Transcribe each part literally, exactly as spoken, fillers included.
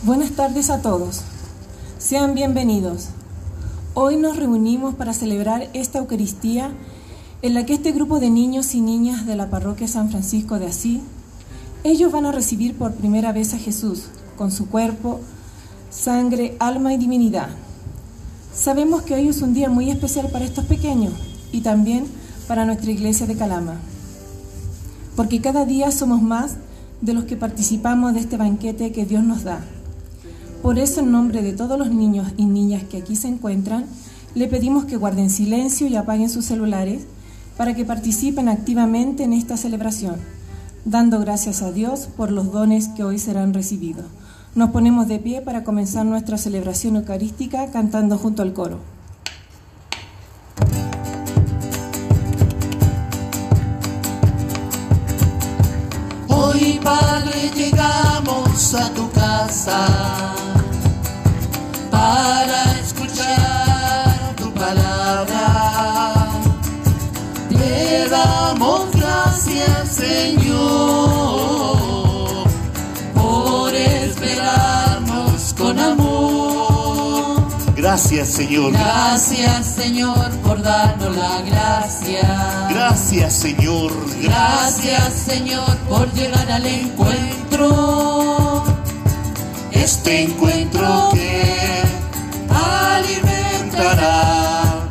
Buenas tardes a todos. Sean bienvenidos. Hoy nos reunimos para celebrar esta Eucaristía en la que este grupo de niños y niñas de la parroquia San Francisco de Asís, ellos van a recibir por primera vez a Jesús con su cuerpo, sangre, alma y divinidad. Sabemos que hoy es un día muy especial para estos pequeños y también para nuestra iglesia de Calama, porque cada día somos más de los que participamos de este banquete que Dios nos da. Por eso, en nombre de todos los niños y niñas que aquí se encuentran, le pedimos que guarden silencio y apaguen sus celulares para que participen activamente en esta celebración, dando gracias a Dios por los dones que hoy serán recibidos. Nos ponemos de pie para comenzar nuestra celebración eucarística cantando junto al coro. Hoy, Padre, llegamos a tu casa para escuchar tu palabra. Te damos gracias, Señor, por esperarnos con amor. Gracias, Señor. Gracias, Señor, por darnos la gracia. Gracias, Señor. Gracias, Señor, por llegar al encuentro. Este encuentro que alimentará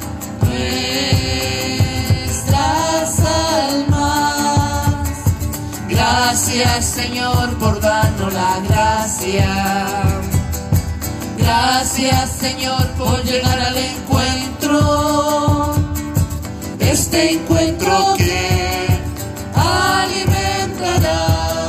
nuestras almas. Gracias, Señor, por darnos la gracia. Gracias, Señor, por llegar al encuentro. Este encuentro que alimentará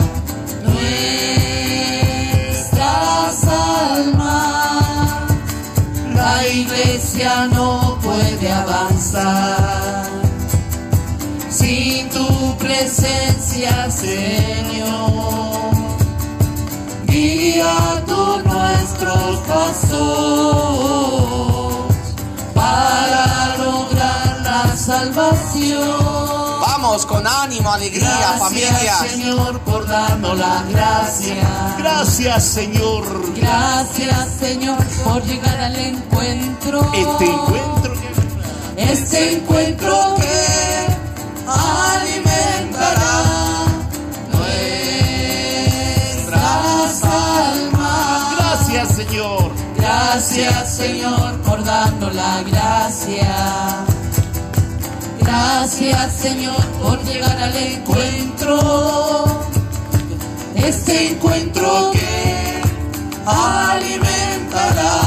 nuestras almas. La iglesia no puede avanzar sin tu presencia, Señor. Guía tú nuestros pasos para lograr la salvación. Vamos con ánimo, alegría, Gracias, familia. Señor, por darnos la gracia. Gracias, Señor. Gracias, Señor, por llegar al encuentro. Este encuentro que Este encuentro que alimentará nuestras almas. Gracias, Señor. Gracias, Señor, por darnos la gracia. Gracias, Señor, por llegar al encuentro. Este encuentro que alimentará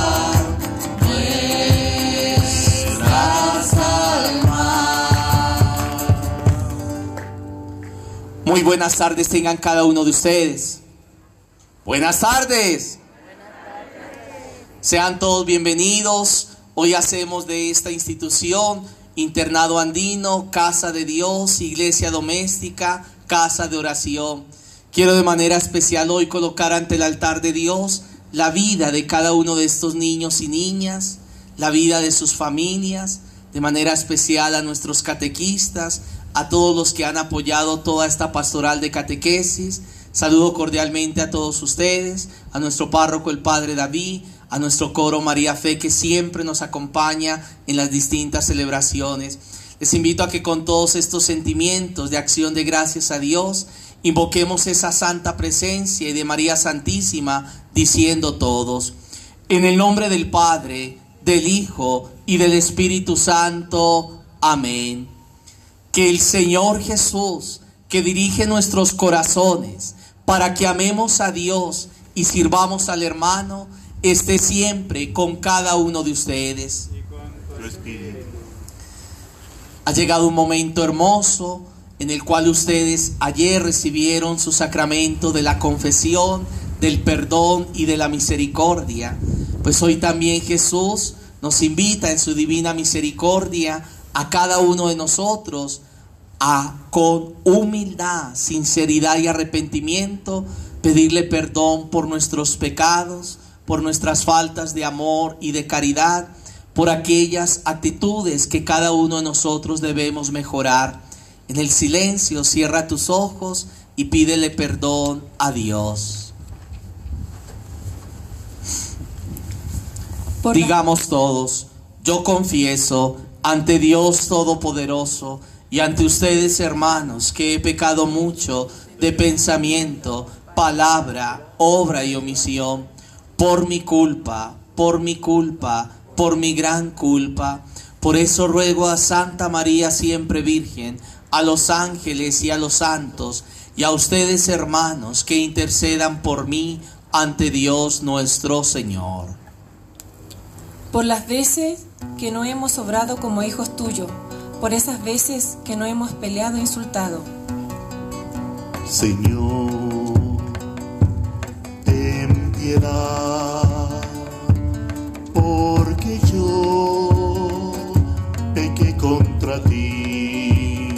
nuestras almas. Muy buenas tardes tengan cada uno de ustedes. Buenas tardes. Sean todos bienvenidos. Hoy hacemos de esta institución Internado Andino, Casa de Dios, Iglesia Doméstica, Casa de Oración. Quiero de manera especial hoy colocar ante el altar de Dios la vida de cada uno de estos niños y niñas, la vida de sus familias, de manera especial a nuestros catequistas, a todos los que han apoyado toda esta pastoral de catequesis. Saludo cordialmente a todos ustedes, a nuestro párroco el Padre David, a nuestro coro María Fe, que siempre nos acompaña en las distintas celebraciones. Les invito a que con todos estos sentimientos de acción de gracias a Dios, invoquemos esa santa presencia y de María Santísima, diciendo todos: en el nombre del Padre, del Hijo y del Espíritu Santo. Amén. Que el Señor Jesús, que dirige nuestros corazones para que amemos a Dios y sirvamos al hermano, esté siempre con cada uno de ustedes. Ha llegado un momento hermoso en el cual ustedes ayer recibieron su sacramento de la confesión, del perdón y de la misericordia. Pues hoy también Jesús nos invita en su divina misericordia a cada uno de nosotros a, con humildad, sinceridad y arrepentimiento, pedirle perdón por nuestros pecados, por nuestras faltas de amor y de caridad, por aquellas actitudes que cada uno de nosotros debemos mejorar. En el silencio, cierra tus ojos y pídele perdón a Dios. Por la- Digamos todos, yo confieso ante Dios Todopoderoso y ante ustedes, hermanos, que he pecado mucho de pensamiento, palabra, obra y omisión, por mi culpa, por mi culpa, por mi gran culpa. Por eso ruego a Santa María siempre Virgen, a los ángeles y a los santos, y a ustedes, hermanos, que intercedan por mí ante Dios nuestro Señor. Por las veces que no hemos obrado como hijos tuyos, por esas veces que no hemos peleado e insultado. Señor, ten piedad, porque yo pequé contra ti.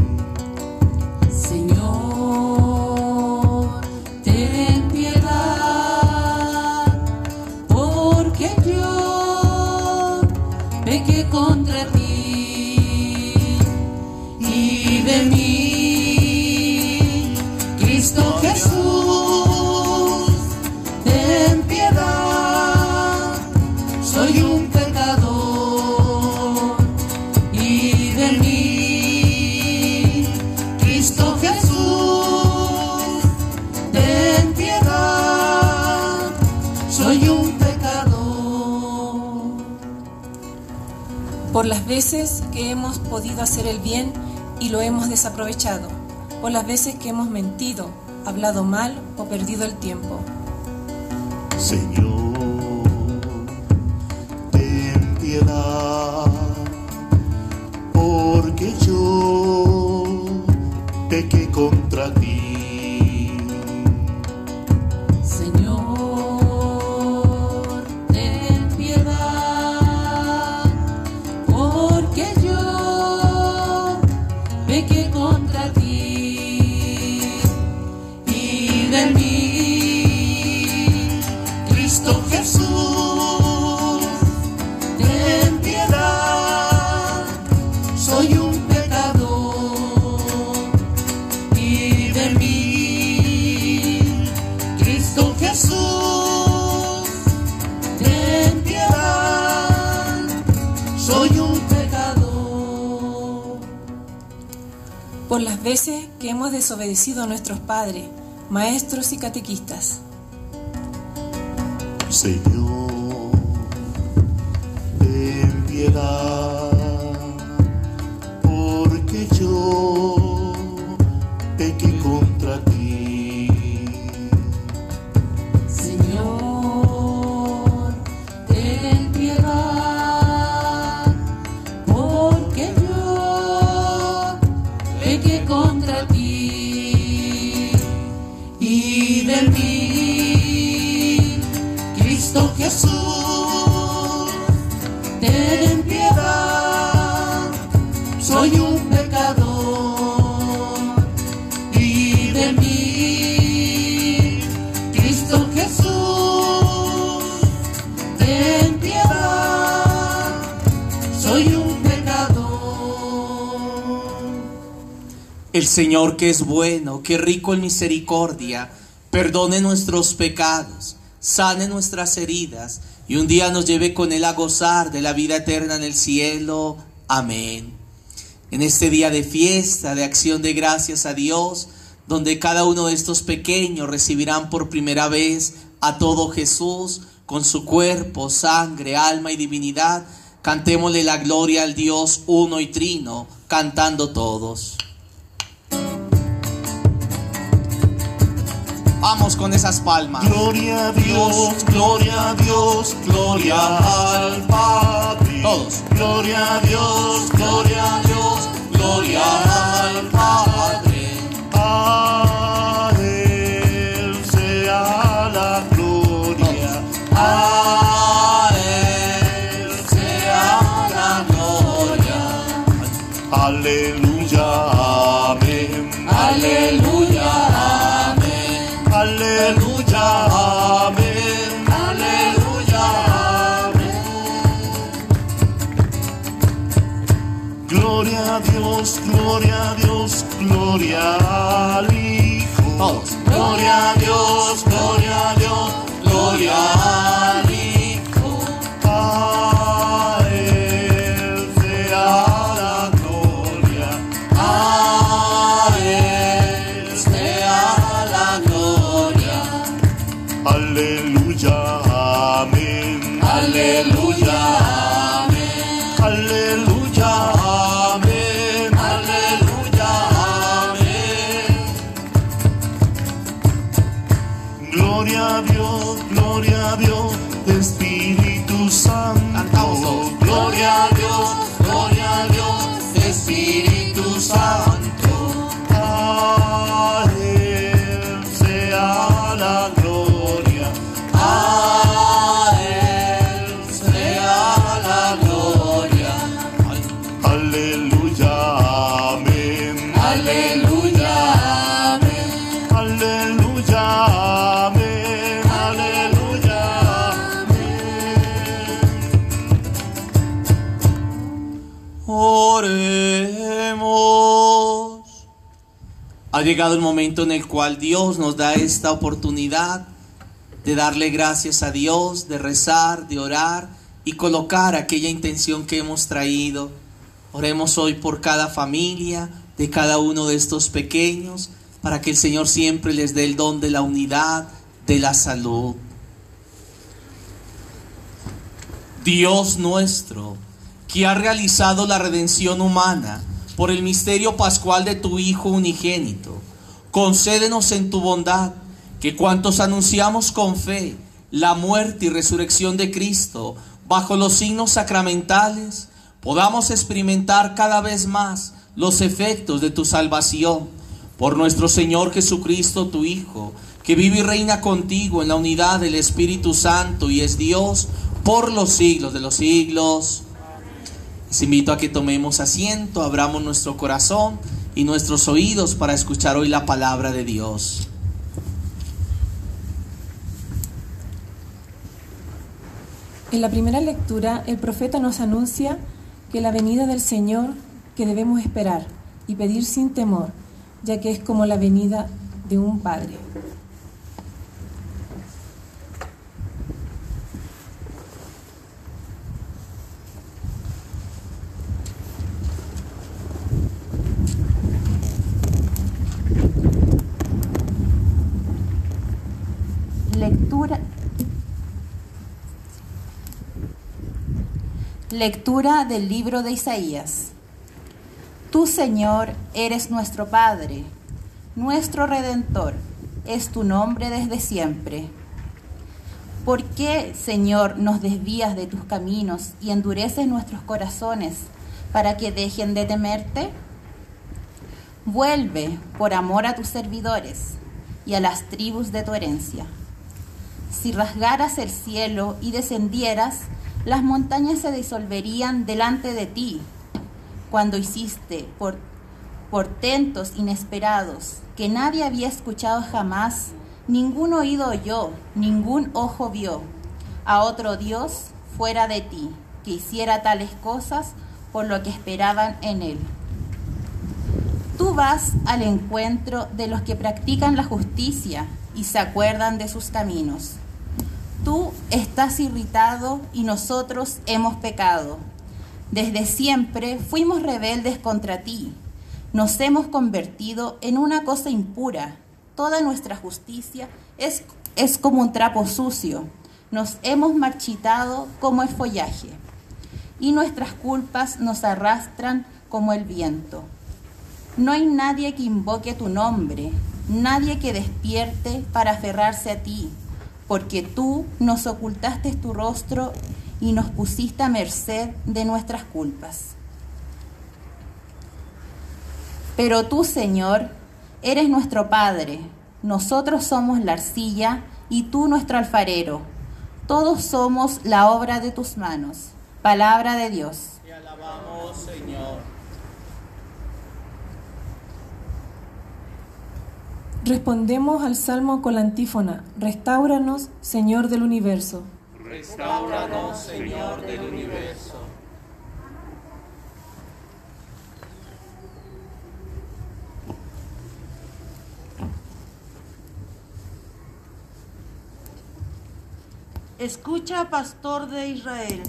Señor, ten piedad, porque yo pequé contra ti. Y de mí, Cristo Jesús, ten piedad, soy un pecador. Y de mí, Cristo Jesús, ten piedad, soy un pecador. Por las veces que hemos podido hacer el bien y lo hemos desaprovechado. Por las veces que hemos mentido, hablado mal o perdido el tiempo. Señor, ten piedad, porque yo pequé contra ti. Señor, ten piedad, porque yo pequé contra ti. Y de mí, Cristo Jesús, ten piedad, soy un pecador. Y de mí, Cristo Jesús, ten piedad, soy un pecador. Por las veces que hemos desobedecido a nuestros padres, maestros y catequistas. Señor, ten piedad, porque yo pequé contra ti. Señor, ten piedad, porque yo pequé contra ti. Y de mí, Cristo Jesús, ten piedad, soy un pecador. Y de mí, Cristo Jesús, ten piedad, soy un pecador. El Señor, que es bueno, que rico en misericordia, perdone nuestros pecados, sane nuestras heridas y un día nos lleve con Él a gozar de la vida eterna en el cielo. Amén. En este día de fiesta, de acción de gracias a Dios, donde cada uno de estos pequeños recibirán por primera vez a todo Jesús con su cuerpo, sangre, alma y divinidad, cantémosle la gloria al Dios uno y trino, cantando todos. Vamos con esas palmas. Gloria a Dios, gloria a Dios, gloria al Padre. Todos. Gloria a Dios, gloria a Dios, gloria al Padre. A Él sea la gloria. A Él sea la gloria. Aleluya, amén. Aleluya, amén. Aleluya, amén. Aleluya, amén. Gloria a Dios, gloria a Dios, gloria al Hijo. Todos. Gloria a Dios, gloria a Dios, gloria al Hijo. A a Dios, gloria a Dios, Espíritu Santo. Cantamos. Gloria a Dios, gloria a Dios, Espíritu Santo. A Él sea la gloria, a Él sea la gloria. Aleluya, amén. Aleluya, amén. Aleluya, amén. Aleluya, amén. Oremos. Ha llegado el momento en el cual Dios nos da esta oportunidad de darle gracias a Dios, de rezar, de orar y colocar aquella intención que hemos traído. Oremos hoy por cada familia, de cada uno de estos pequeños, para que el Señor siempre les dé el don de la unidad, de la salud. Dios nuestro, que ha realizado la redención humana por el misterio pascual de tu Hijo unigénito, concédenos en tu bondad que cuantos anunciamos con fe la muerte y resurrección de Cristo bajo los signos sacramentales, podamos experimentar cada vez más los efectos de tu salvación. Por nuestro Señor Jesucristo, tu Hijo, que vive y reina contigo en la unidad del Espíritu Santo y es Dios por los siglos de los siglos. Les invito a que tomemos asiento, abramos nuestro corazón y nuestros oídos para escuchar hoy la palabra de Dios. En la primera lectura, el profeta nos anuncia que la venida del Señor que debemos esperar y pedir sin temor, ya que es como la venida de un padre. Lectura. Lectura del libro de Isaías. Tú, Señor, eres nuestro Padre, nuestro Redentor, es tu nombre desde siempre. ¿Por qué, Señor, nos desvías de tus caminos y endureces nuestros corazones para que dejen de temerte? Vuelve por amor a tus servidores y a las tribus de tu herencia. Si rasgaras el cielo y descendieras, las montañas se disolverían delante de ti. Cuando hiciste por, portentos inesperados que nadie había escuchado jamás, ningún oído oyó, ningún ojo vio, a otro Dios fuera de ti, que hiciera tales cosas por lo que esperaban en él. Tú vas al encuentro de los que practican la justicia y se acuerdan de sus caminos. Tú estás irritado y nosotros hemos pecado. Desde siempre fuimos rebeldes contra ti. Nos hemos convertido en una cosa impura. Toda nuestra justicia es, es como un trapo sucio. Nos hemos marchitado como el follaje. Y nuestras culpas nos arrastran como el viento. No hay nadie que invoque tu nombre, nadie que despierte para aferrarse a ti, porque tú nos ocultaste tu rostro y nos pusiste a merced de nuestras culpas. Pero tú, Señor, eres nuestro Padre, nosotros somos la arcilla y tú nuestro alfarero. Todos somos la obra de tus manos. Palabra de Dios. Te alabamos, Señor. Respondemos al Salmo con la antífona: Restáuranos, Señor del universo. Restáuranos, Señor del universo. Escucha, pastor de Israel.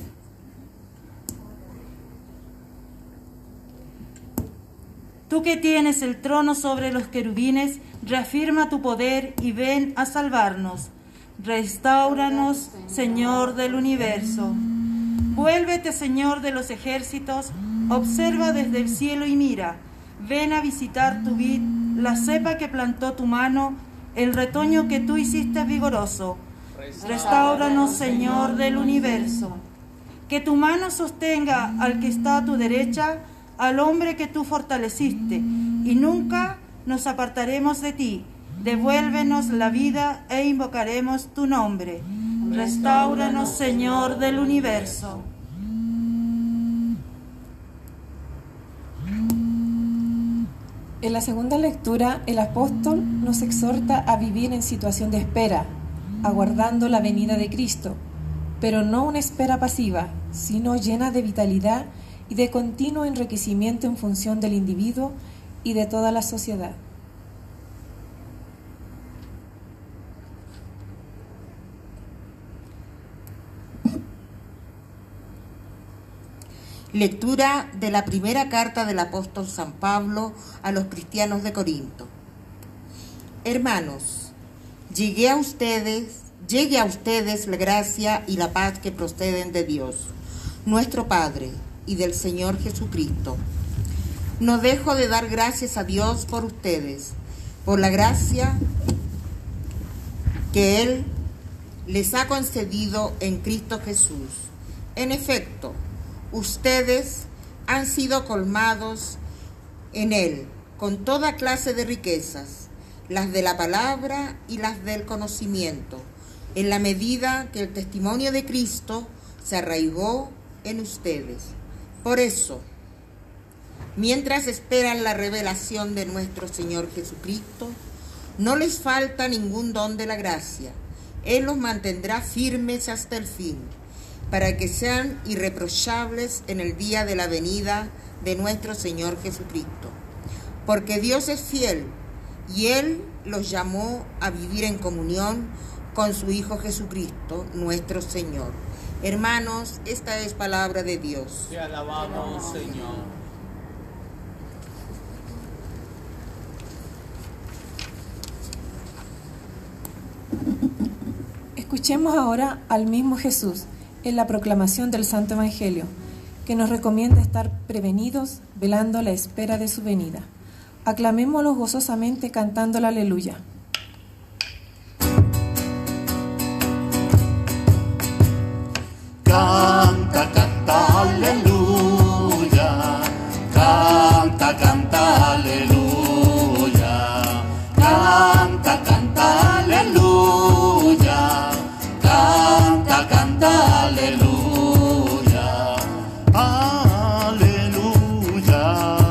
Tú que tienes el trono sobre los querubines, reafirma tu poder y ven a salvarnos. Restáuranos, Señor del universo. Vuélvete, Señor de los ejércitos, observa desde el cielo y mira. Ven a visitar tu vid, la cepa que plantó tu mano, el retoño que tú hiciste vigoroso. Restáuranos, Señor del universo. Que tu mano sostenga al que está a tu derecha, al hombre que tú fortaleciste, y nunca nos apartaremos de ti. Devuélvenos la vida e invocaremos tu nombre. Restáuranos, Señor del universo. En la segunda lectura, el apóstol nos exhorta a vivir en situación de espera, aguardando la venida de Cristo, pero no una espera pasiva, sino llena de vitalidad y de continuo enriquecimiento en función del individuo y de toda la sociedad. Lectura de la primera carta del apóstol San Pablo a los cristianos de Corinto. Hermanos, llegué a ustedes, llegue a ustedes la gracia y la paz que proceden de Dios, nuestro Padre, y del Señor Jesucristo. No dejo de dar gracias a Dios por ustedes, por la gracia que Él les ha concedido en Cristo Jesús. En efecto, ustedes han sido colmados en Él con toda clase de riquezas, las de la palabra y las del conocimiento, en la medida que el testimonio de Cristo se arraigó en ustedes. Por eso, mientras esperan la revelación de nuestro Señor Jesucristo, no les falta ningún don de la gracia. Él los mantendrá firmes hasta el fin, para que sean irreprochables en el día de la venida de nuestro Señor Jesucristo. Porque Dios es fiel, y Él los llamó a vivir en comunión con su Hijo Jesucristo, nuestro Señor. Hermanos, esta es palabra de Dios. Te alabamos, Señor. Escuchemos ahora al mismo Jesús en la proclamación del Santo Evangelio, que nos recomienda estar prevenidos, velando la espera de su venida. Aclamémoslo gozosamente cantando la aleluya. Canta, canta, aleluya. Canta, canta, aleluya. Canta, canta, aleluya. Canta, canta, aleluya. Aleluya.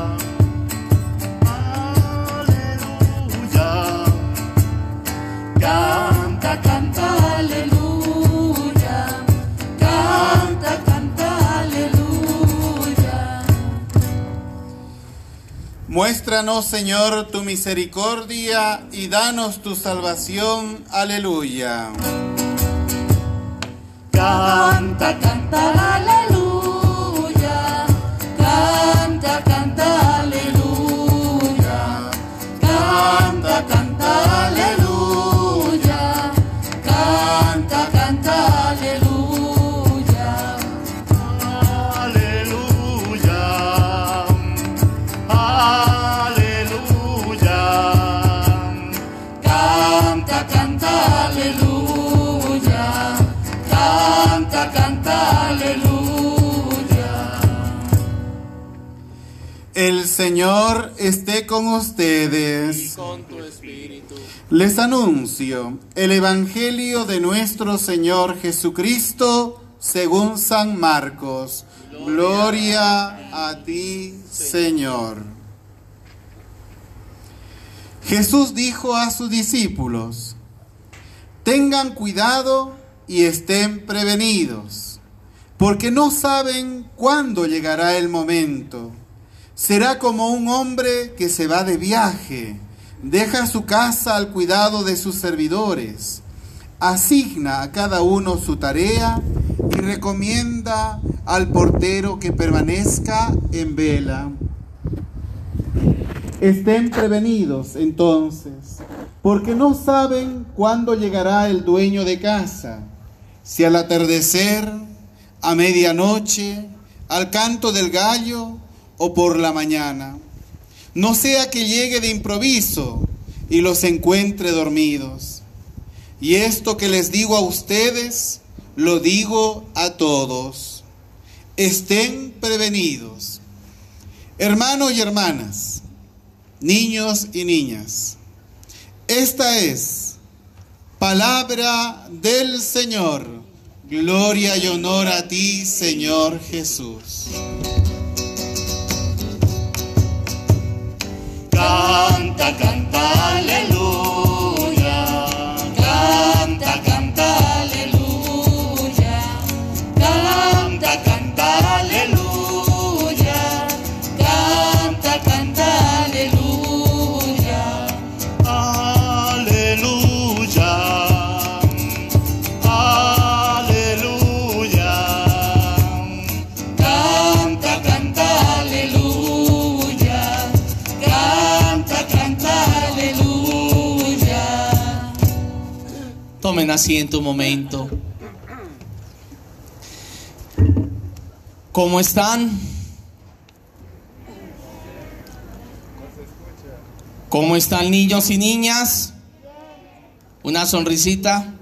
Aleluya. Canta, canta, aleluya. Muéstranos, Señor, tu misericordia y danos tu salvación. Aleluya. Canta, canta, aleluya. Canta, canta, aleluya. Canta, canta, aleluya. Canta, canta, aleluya. Canta, aleluya. El Señor esté con ustedes. Y con tu espíritu. Les anuncio el Evangelio de nuestro Señor Jesucristo según San Marcos. Gloria a ti, Señor. Jesús dijo a sus discípulos: tengan cuidado y estén prevenidos, porque no saben cuándo llegará el momento. Será como un hombre que se va de viaje, deja su casa al cuidado de sus servidores, asigna a cada uno su tarea y recomienda al portero que permanezca en vela. Estén prevenidos entonces, porque no saben cuándo llegará el dueño de casa, si al atardecer, a medianoche, al canto del gallo o por la mañana. No sea que llegue de improviso y los encuentre dormidos. Y esto que les digo a ustedes, lo digo a todos. Estén prevenidos. Hermanos y hermanas, niños y niñas, esta es palabra del Señor. Gloria y honor a ti, Señor Jesús. Canta, canta, aleluya. Canta, canta, aleluya. Canta, canta, aleluya. Canta, canta, aleluya. Aleluya. Aleluya. Canta, canta, aleluya. Canta, canta, aleluya. Tomen asiento un momento. ¿Cómo están? ¿Cómo están, niños y niñas? Una sonrisita.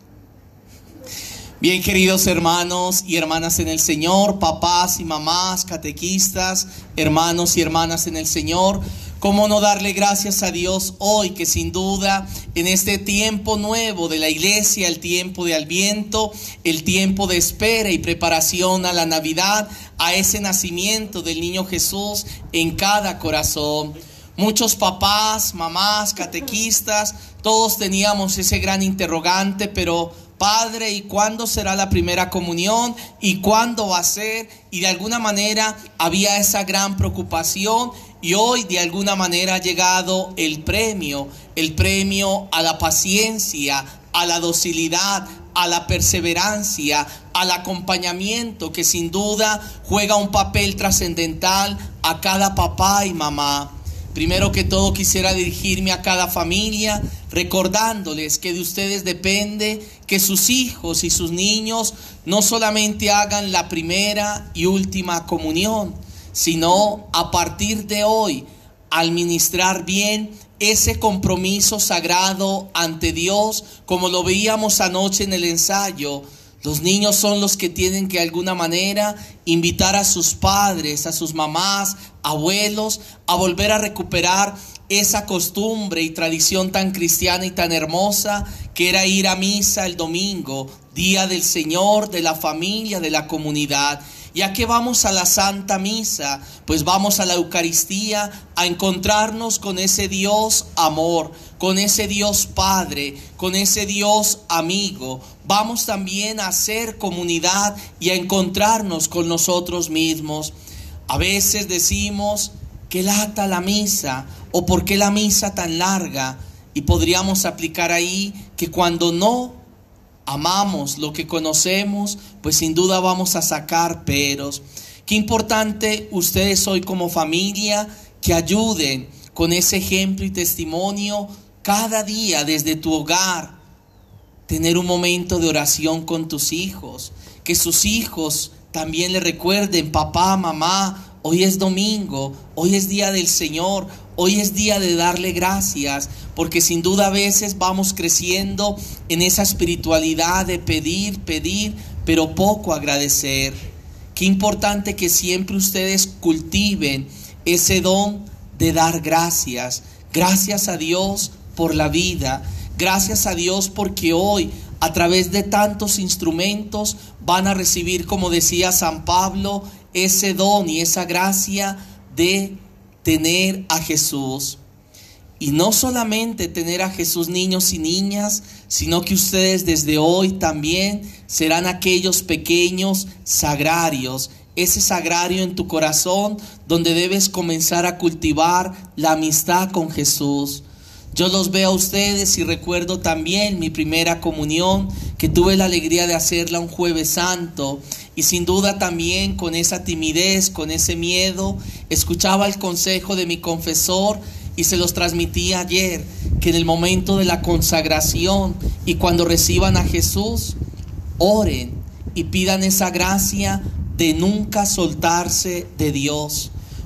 Bien, queridos hermanos y hermanas en el Señor, papás y mamás, catequistas, hermanos y hermanas en el Señor, ¿cómo no darle gracias a Dios hoy, que sin duda en este tiempo nuevo de la iglesia, el tiempo de Adviento, el tiempo de espera y preparación a la Navidad, a ese nacimiento del niño Jesús en cada corazón? Muchos papás, mamás, catequistas, todos teníamos ese gran interrogante, pero Padre, ¿y cuándo será la primera comunión? ¿Y cuándo va a ser? Y de alguna manera había esa gran preocupación, y hoy de alguna manera ha llegado el premio, el premio a la paciencia, a la docilidad, a la perseverancia, al acompañamiento, que sin duda juega un papel trascendental a cada papá y mamá. Primero que todo quisiera dirigirme a cada familia recordándoles que de ustedes depende que sus hijos y sus niños no solamente hagan la primera y última comunión, sino a partir de hoy al ministrar bien ese compromiso sagrado ante Dios, como lo veíamos anoche en el ensayo. Los niños son los que tienen que de alguna manera invitar a sus padres, a sus mamás, abuelos, a volver a recuperar esa costumbre y tradición tan cristiana y tan hermosa que era ir a misa el domingo, día del Señor, de la familia, de la comunidad. ¿Y a qué vamos a la Santa Misa? Pues vamos a la Eucaristía a encontrarnos con ese Dios amor, con ese Dios Padre, con ese Dios amigo. Vamos también a hacer comunidad y a encontrarnos con nosotros mismos. A veces decimos, ¿qué lata la misa? ¿O por qué la misa tan larga? Y podríamos aplicar ahí que cuando no amamos lo que conocemos, pues sin duda vamos a sacar peros. Qué importante ustedes hoy como familia que ayuden con ese ejemplo y testimonio cada día desde tu hogar. Tener un momento de oración con tus hijos, que sus hijos también le recuerden, papá, mamá, hoy es domingo, hoy es día del Señor, hoy es día de darle gracias, porque sin duda a veces vamos creciendo en esa espiritualidad de pedir, pedir, pero poco agradecer. Qué importante que siempre ustedes cultiven ese don de dar gracias. Gracias a Dios por la vida. Gracias a Dios porque hoy, a través de tantos instrumentos, van a recibir, como decía San Pablo, ese don y esa gracia de tener a Jesús. Y no solamente tener a Jesús, niños y niñas, sino que ustedes desde hoy también serán aquellos pequeños sagrarios. Ese sagrario en tu corazón donde debes comenzar a cultivar la amistad con Jesús. Yo los veo a ustedes y recuerdo también mi primera comunión, que tuve la alegría de hacerla un Jueves Santo, y sin duda también con esa timidez, con ese miedo, escuchaba el consejo de mi confesor y se los transmití ayer, que en el momento de la consagración y cuando reciban a Jesús, oren y pidan esa gracia de nunca soltarse de Dios.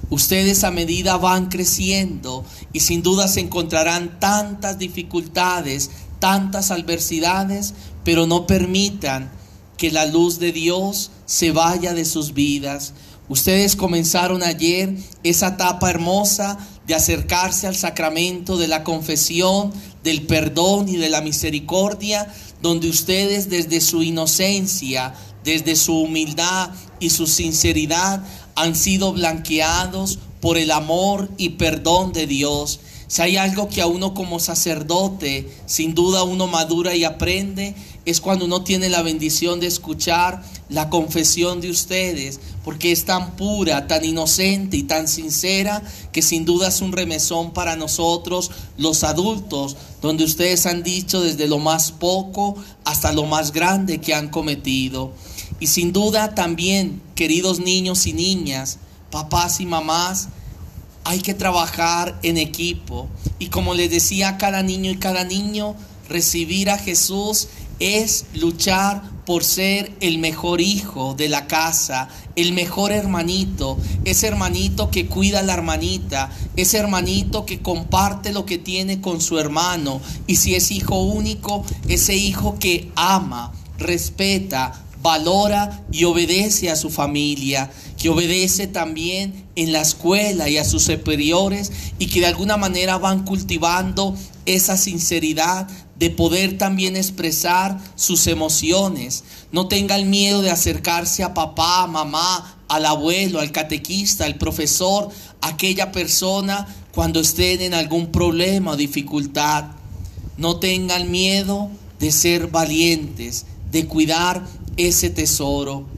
Ustedes a medida van creciendo y sin duda se encontrarán tantas dificultades, tantas adversidades, pero no permitan que la luz de Dios se vaya de sus vidas. Ustedes comenzaron ayer esa etapa hermosa de acercarse al sacramento de la confesión, del perdón y de la misericordia, donde ustedes desde su inocencia, desde su humildad y su sinceridad han sido blanqueados por el amor y perdón de Dios. Si hay algo que a uno como sacerdote, sin duda uno madura y aprende, es cuando uno tiene la bendición de escuchar la confesión de ustedes, porque es tan pura, tan inocente y tan sincera, que sin duda es un remesón para nosotros los adultos, donde ustedes han dicho desde lo más poco hasta lo más grande que han cometido. Y sin duda también, queridos niños y niñas, papás y mamás, hay que trabajar en equipo. Y como les decía a cada niño y cada niño, recibir a Jesús es luchar por ser el mejor hijo de la casa, el mejor hermanito, ese hermanito que cuida a la hermanita, ese hermanito que comparte lo que tiene con su hermano. Y si es hijo único, ese hijo que ama, respeta, valora y obedece a su familia, que obedece también en la escuela y a sus superiores, y que de alguna manera van cultivando esa sinceridad de poder también expresar sus emociones. No tengan miedo de acercarse a papá, a mamá, al abuelo, al catequista, al profesor, a aquella persona cuando estén en algún problema o dificultad. No tengan miedo de ser valientes, de cuidar ese tesoro.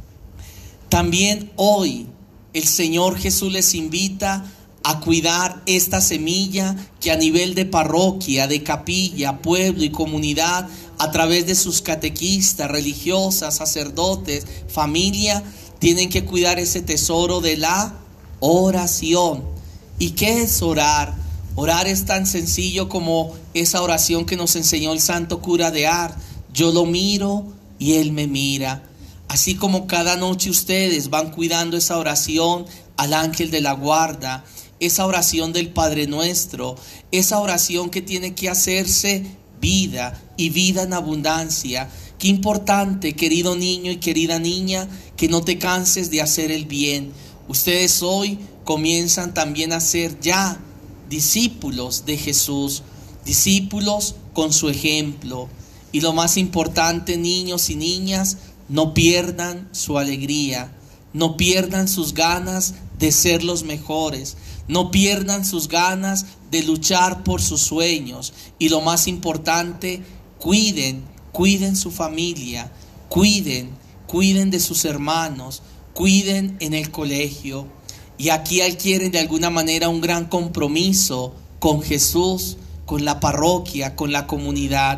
También hoy el Señor Jesús les invita a cuidar esta semilla que a nivel de parroquia, de capilla, pueblo y comunidad, a través de sus catequistas, religiosas, sacerdotes, familia, tienen que cuidar ese tesoro de la oración. ¿Y qué es orar? Orar es tan sencillo como esa oración que nos enseñó el santo cura de Ars: yo lo miro y él me mira. Así como cada noche ustedes van cuidando esa oración al ángel de la guarda, esa oración del Padre Nuestro, esa oración que tiene que hacerse vida y vida en abundancia. Qué importante, querido niño y querida niña, que no te canses de hacer el bien. Ustedes hoy comienzan también a ser ya discípulos de Jesús, discípulos con su ejemplo. Y lo más importante, niños y niñas, no pierdan su alegría, no pierdan sus ganas de ser los mejores, no pierdan sus ganas de luchar por sus sueños. Y lo más importante, cuiden, cuiden su familia, cuiden, cuiden de sus hermanos, cuiden en el colegio. Y aquí adquieren de alguna manera un gran compromiso con Jesús, con la parroquia, con la comunidad.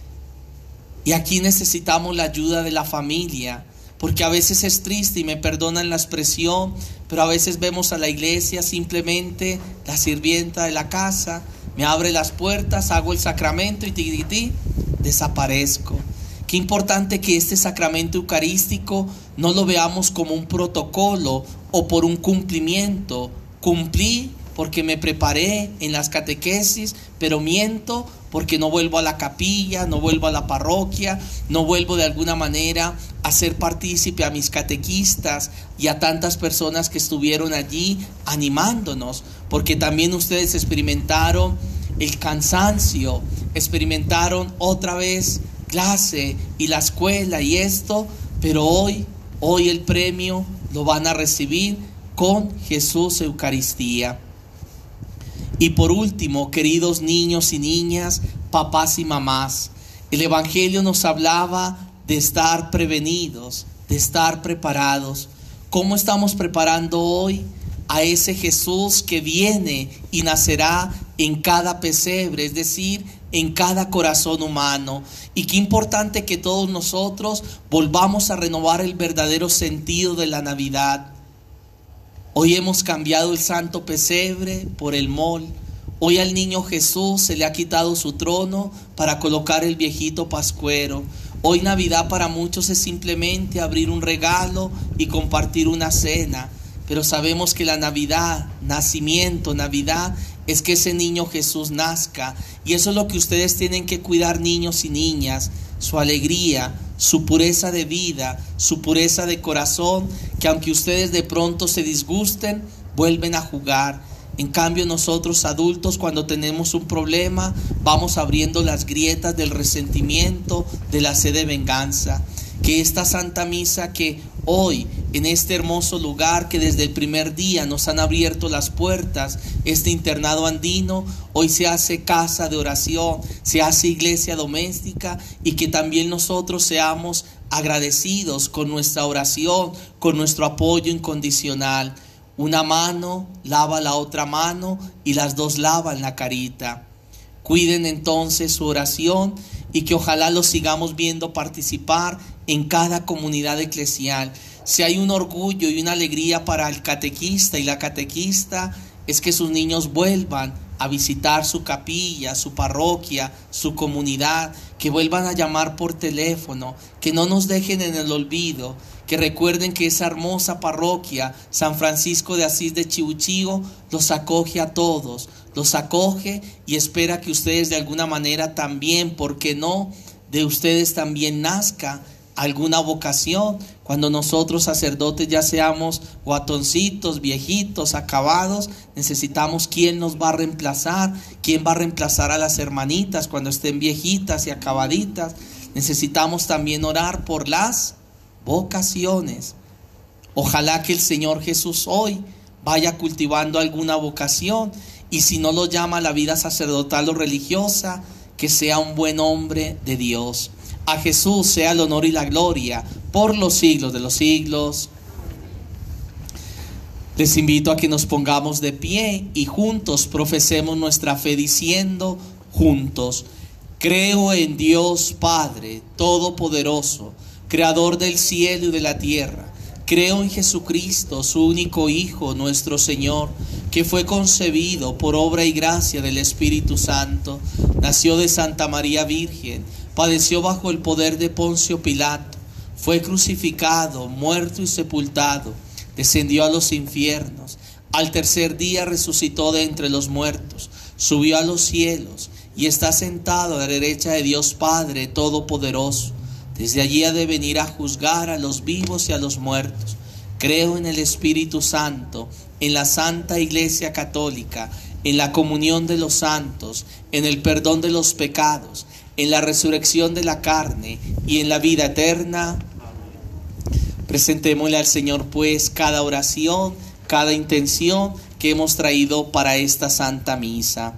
Y aquí necesitamos la ayuda de la familia, porque a veces es triste, y me perdonan la expresión, pero a veces vemos a la iglesia simplemente la sirvienta de la casa, me abre las puertas, hago el sacramento y ti, ti, ti, desaparezco. Qué importante que este sacramento eucarístico no lo veamos como un protocolo o por un cumplimiento. Cumplí porque me preparé en las catequesis, pero miento porque no vuelvo a la capilla, no vuelvo a la parroquia, no vuelvo de alguna manera a ser partícipe a mis catequistas y a tantas personas que estuvieron allí animándonos, porque también ustedes experimentaron el cansancio, experimentaron otra vez clase y la escuela y esto, pero hoy, hoy el premio lo van a recibir con Jesús Eucaristía. Y por último, queridos niños y niñas, papás y mamás, el Evangelio nos hablaba de estar prevenidos, de estar preparados. ¿Cómo estamos preparando hoy a ese Jesús que viene y nacerá en cada pesebre, es decir, en cada corazón humano? Y qué importante que todos nosotros volvamos a renovar el verdadero sentido de la Navidad. Hoy hemos cambiado el santo pesebre por el mol. Hoy al niño Jesús se le ha quitado su trono para colocar el viejito pascuero. Hoy Navidad para muchos es simplemente abrir un regalo y compartir una cena. pero sabemos que la Navidad, nacimiento, Navidad, es que ese niño Jesús nazca. Y eso es lo que ustedes tienen que cuidar, niños y niñas, su alegría, su pureza de vida, su pureza de corazón, que aunque ustedes de pronto se disgusten, vuelven a jugar. En cambio, nosotros adultos, cuando tenemos un problema, vamos abriendo las grietas del resentimiento, de la sed de venganza. Que esta Santa Misa, que hoy, en este hermoso lugar que desde el primer día nos han abierto las puertas, este internado andino, hoy se hace casa de oración, se hace iglesia doméstica, y que también nosotros seamos agradecidos con nuestra oración, con nuestro apoyo incondicional. Una mano lava la otra mano y las dos lavan la carita. Cuiden entonces su oración y que ojalá los sigamos viendo participar en cada comunidad eclesial. Si hay un orgullo y una alegría para el catequista y la catequista, es que sus niños vuelvan a visitar su capilla, su parroquia, su comunidad, que vuelvan a llamar por teléfono, que no nos dejen en el olvido, que recuerden que esa hermosa parroquia, San Francisco de Asís de Chihuchigo, los acoge a todos, los acoge y espera que ustedes de alguna manera también, ¿por qué no?, de ustedes también nazca alguna vocación. Cuando nosotros sacerdotes ya seamos guatoncitos, viejitos, acabados, necesitamos quién nos va a reemplazar, quién va a reemplazar a las hermanitas cuando estén viejitas y acabaditas. Necesitamos también orar por las vocaciones. Ojalá que el Señor Jesús hoy vaya cultivando alguna vocación, y si no lo llama a la vida sacerdotal o religiosa, que sea un buen hombre de Dios. A Jesús sea el honor y la gloria por los siglos de los siglos. Les invito a que nos pongamos de pie y juntos profesemos nuestra fe diciendo juntos: creo en Dios Padre Todopoderoso, Creador del cielo y de la tierra. Creo en Jesucristo, su único Hijo, nuestro Señor, que fue concebido por obra y gracia del Espíritu Santo, nació de Santa María Virgen, padeció bajo el poder de Poncio Pilato, fue crucificado, muerto y sepultado, descendió a los infiernos, al tercer día resucitó de entre los muertos, subió a los cielos y está sentado a la derecha de Dios Padre Todopoderoso. Desde allí ha de venir a juzgar a los vivos y a los muertos. Creo en el Espíritu Santo, en la Santa Iglesia Católica, en la comunión de los santos, en el perdón de los pecados, en la resurrección de la carne y en la vida eterna. Presentémosle al Señor pues cada oración, cada intención que hemos traído para esta Santa Misa.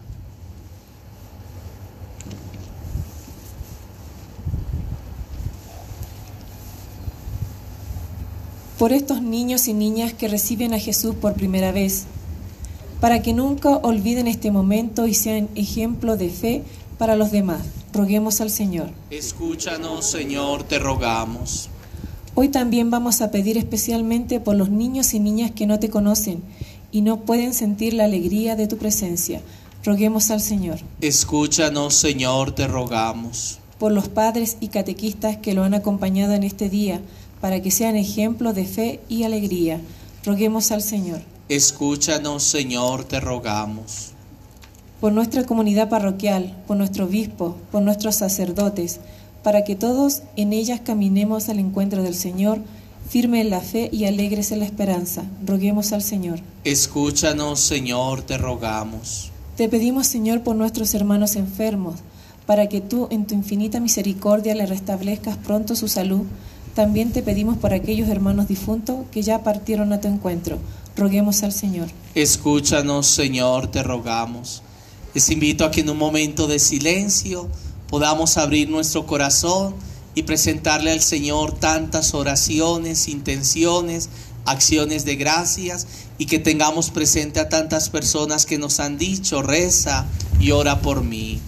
Por estos niños y niñas que reciben a Jesús por primera vez, para que nunca olviden este momento y sean ejemplo de fe para los demás. Roguemos al Señor. Escúchanos, Señor, te rogamos. Hoy también vamos a pedir especialmente por los niños y niñas que no te conocen y no pueden sentir la alegría de tu presencia. Roguemos al Señor. Escúchanos, Señor, te rogamos. Por los padres y catequistas que lo han acompañado en este día, para que sean ejemplo de fe y alegría. Roguemos al Señor. Escúchanos, Señor, te rogamos. Por nuestra comunidad parroquial, por nuestro obispo, por nuestros sacerdotes, para que todos en ellas caminemos al encuentro del Señor, firme en la fe y alegres en la esperanza. Roguemos al Señor. Escúchanos, Señor, te rogamos. Te pedimos, Señor, por nuestros hermanos enfermos, para que tú en tu infinita misericordia le restablezcas pronto su salud. También te pedimos por aquellos hermanos difuntos que ya partieron a tu encuentro. Roguemos al Señor. Escúchanos, Señor, te rogamos. Les invito a que en un momento de silencio podamos abrir nuestro corazón y presentarle al Señor tantas oraciones, intenciones, acciones de gracias, y que tengamos presente a tantas personas que nos han dicho: reza y ora por mí.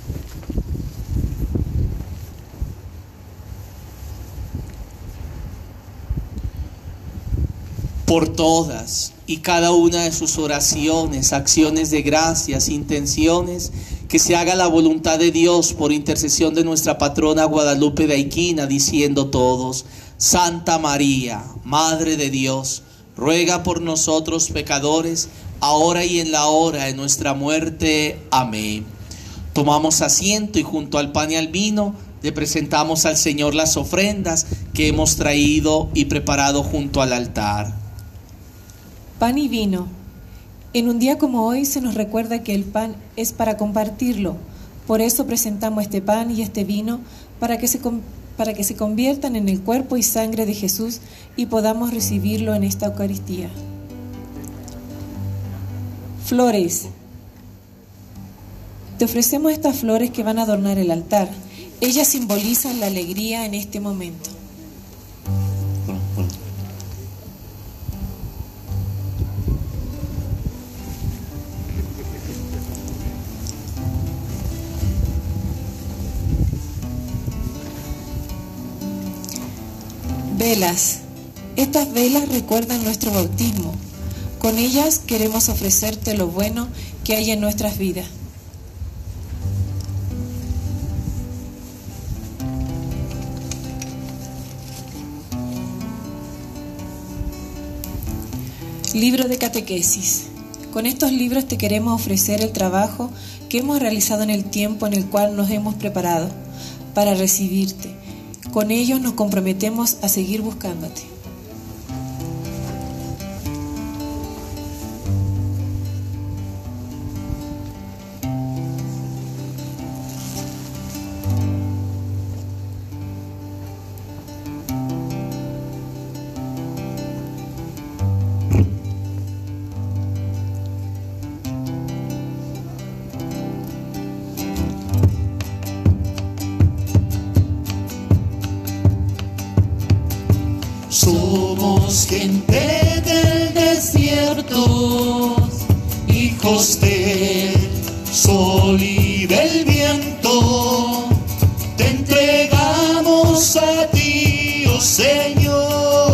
Por todas y cada una de sus oraciones, acciones de gracias, intenciones, que se haga la voluntad de Dios por intercesión de nuestra patrona Guadalupe de Aiquina, diciendo todos: Santa María, Madre de Dios, ruega por nosotros pecadores, ahora y en la hora de nuestra muerte. Amén. Tomamos asiento y junto al pan y al vino le presentamos al Señor las ofrendas que hemos traído y preparado junto al altar. Pan y vino. En un día como hoy se nos recuerda que el pan es para compartirlo. Por eso presentamos este pan y este vino para que se, para que se conviertan en el cuerpo y sangre de Jesús y podamos recibirlo en esta Eucaristía. Flores. Te ofrecemos estas flores que van a adornar el altar. Ellas simbolizan la alegría en este momento. Velas. Estas velas recuerdan nuestro bautismo. Con ellas queremos ofrecerte lo bueno que hay en nuestras vidas. Libro de catequesis. Con estos libros te queremos ofrecer el trabajo que hemos realizado en el tiempo en el cual nos hemos preparado para recibirte. Con ellos nos comprometemos a seguir buscándote. Somos gente del desierto, hijos del sol y del viento. Te entregamos a ti, oh Señor.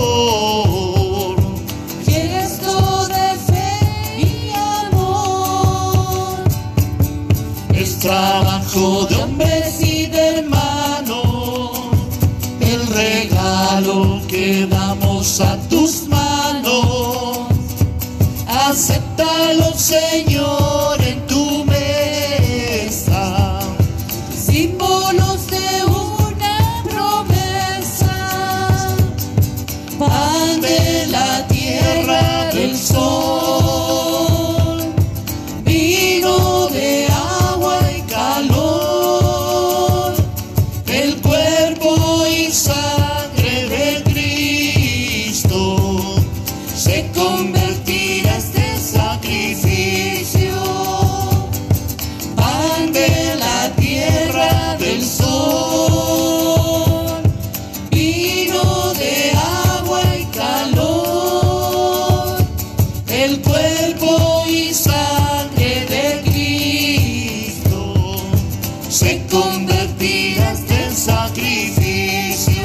Gesto de fe y amor. Es trabajo de hombres y de hermanos. El regalo que damos a tus manos, acéptalo, Señor, en tu mesa, símbolos de una promesa, pan de la tierra del sol, vino de agua y calor, el cuerpo y sangre de Cristo, se convertirá este sacrificio, pan de la tierra del sol, vino de agua y calor, el cuerpo y sangre de Cristo, se convertirá este sacrificio.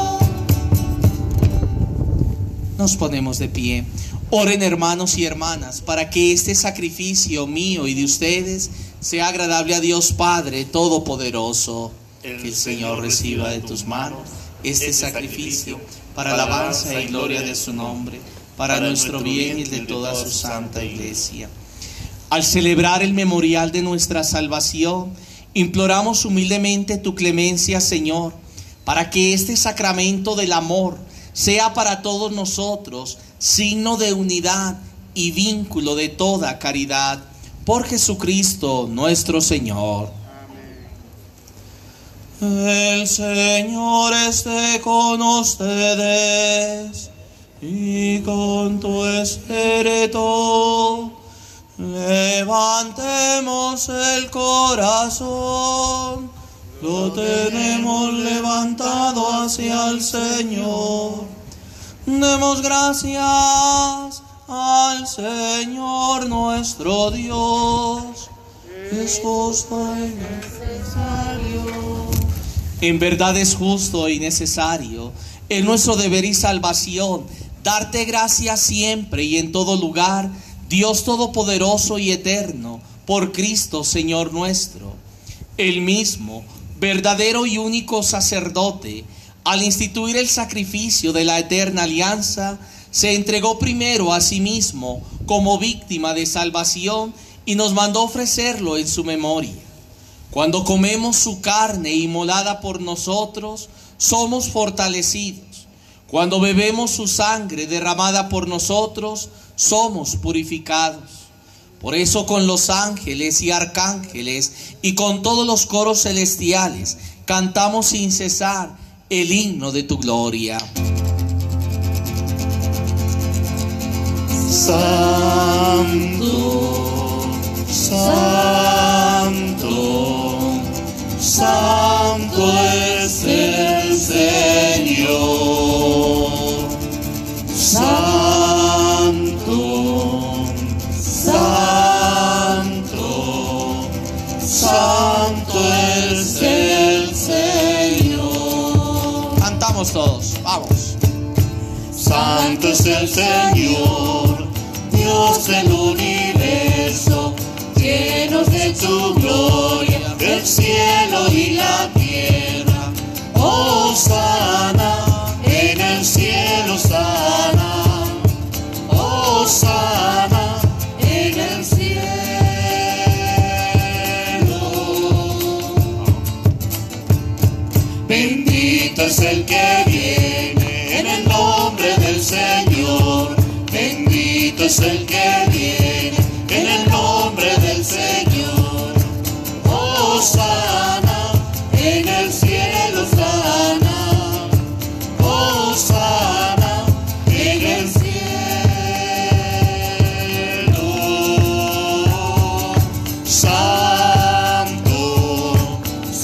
Nos ponemos de pie. Oren, hermanos y hermanas, para que este sacrificio mío y de ustedes sea agradable a Dios Padre Todopoderoso. Que el Señor reciba de tus manos este sacrificio para alabanza y gloria de su nombre, para nuestro bien y el de toda su santa Iglesia. Al celebrar el memorial de nuestra salvación, imploramos humildemente tu clemencia, Señor, para que este sacramento del amor sea para todos nosotros signo de unidad y vínculo de toda caridad. Por Jesucristo nuestro Señor. Amén. El Señor esté con ustedes y con tu espíritu. Levantemos el corazón, lo tenemos levantado hacia el Señor. Demos gracias al Señor nuestro Dios. Es justo y necesario. En verdad es justo y necesario, es nuestro deber y salvación, darte gracias siempre y en todo lugar, Dios Todopoderoso y Eterno, por Cristo Señor nuestro. El mismo, verdadero y único sacerdote, al instituir el sacrificio de la eterna alianza, se entregó primero a sí mismo como víctima de salvación y nos mandó ofrecerlo en su memoria. Cuando comemos su carne inmolada por nosotros, somos fortalecidos. Cuando bebemos su sangre derramada por nosotros, somos purificados. Por eso con los ángeles y arcángeles y con todos los coros celestiales cantamos sin cesar el himno de tu gloria. Santo, santo, santo es el Señor. Santo, santo, santo es el Señor. Cantamos todos, vamos. Santo es el Señor, Dios del universo, llenos de tu gloria, el cielo y la tierra. Hosana, en el cielo sana. Hosana, en el cielo. Bendito es el que viene en el nombre del Señor. Bendito es el que viene en el nombre del Señor. Hosana, en el cielo sana. Hosana, en el cielo. Santo,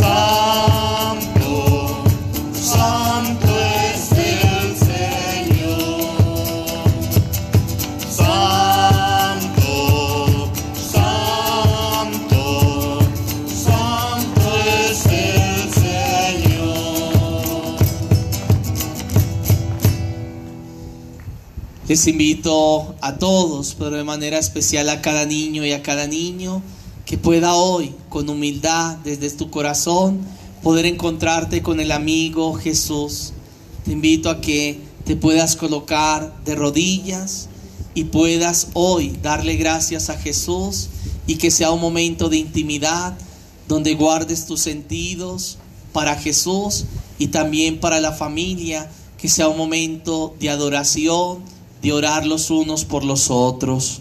santo, santo es el Señor. Santo, santo, santo es el Señor. Les invito a todos, pero de manera especial a cada niño y a cada niño, que pueda hoy, con humildad, desde tu corazón, poder encontrarte con el amigo Jesús. Te invito a que te puedas colocar de rodillas y puedas hoy darle gracias a Jesús, y que sea un momento de intimidad donde guardes tus sentidos para Jesús y también para la familia, que sea un momento de adoración, de orar los unos por los otros.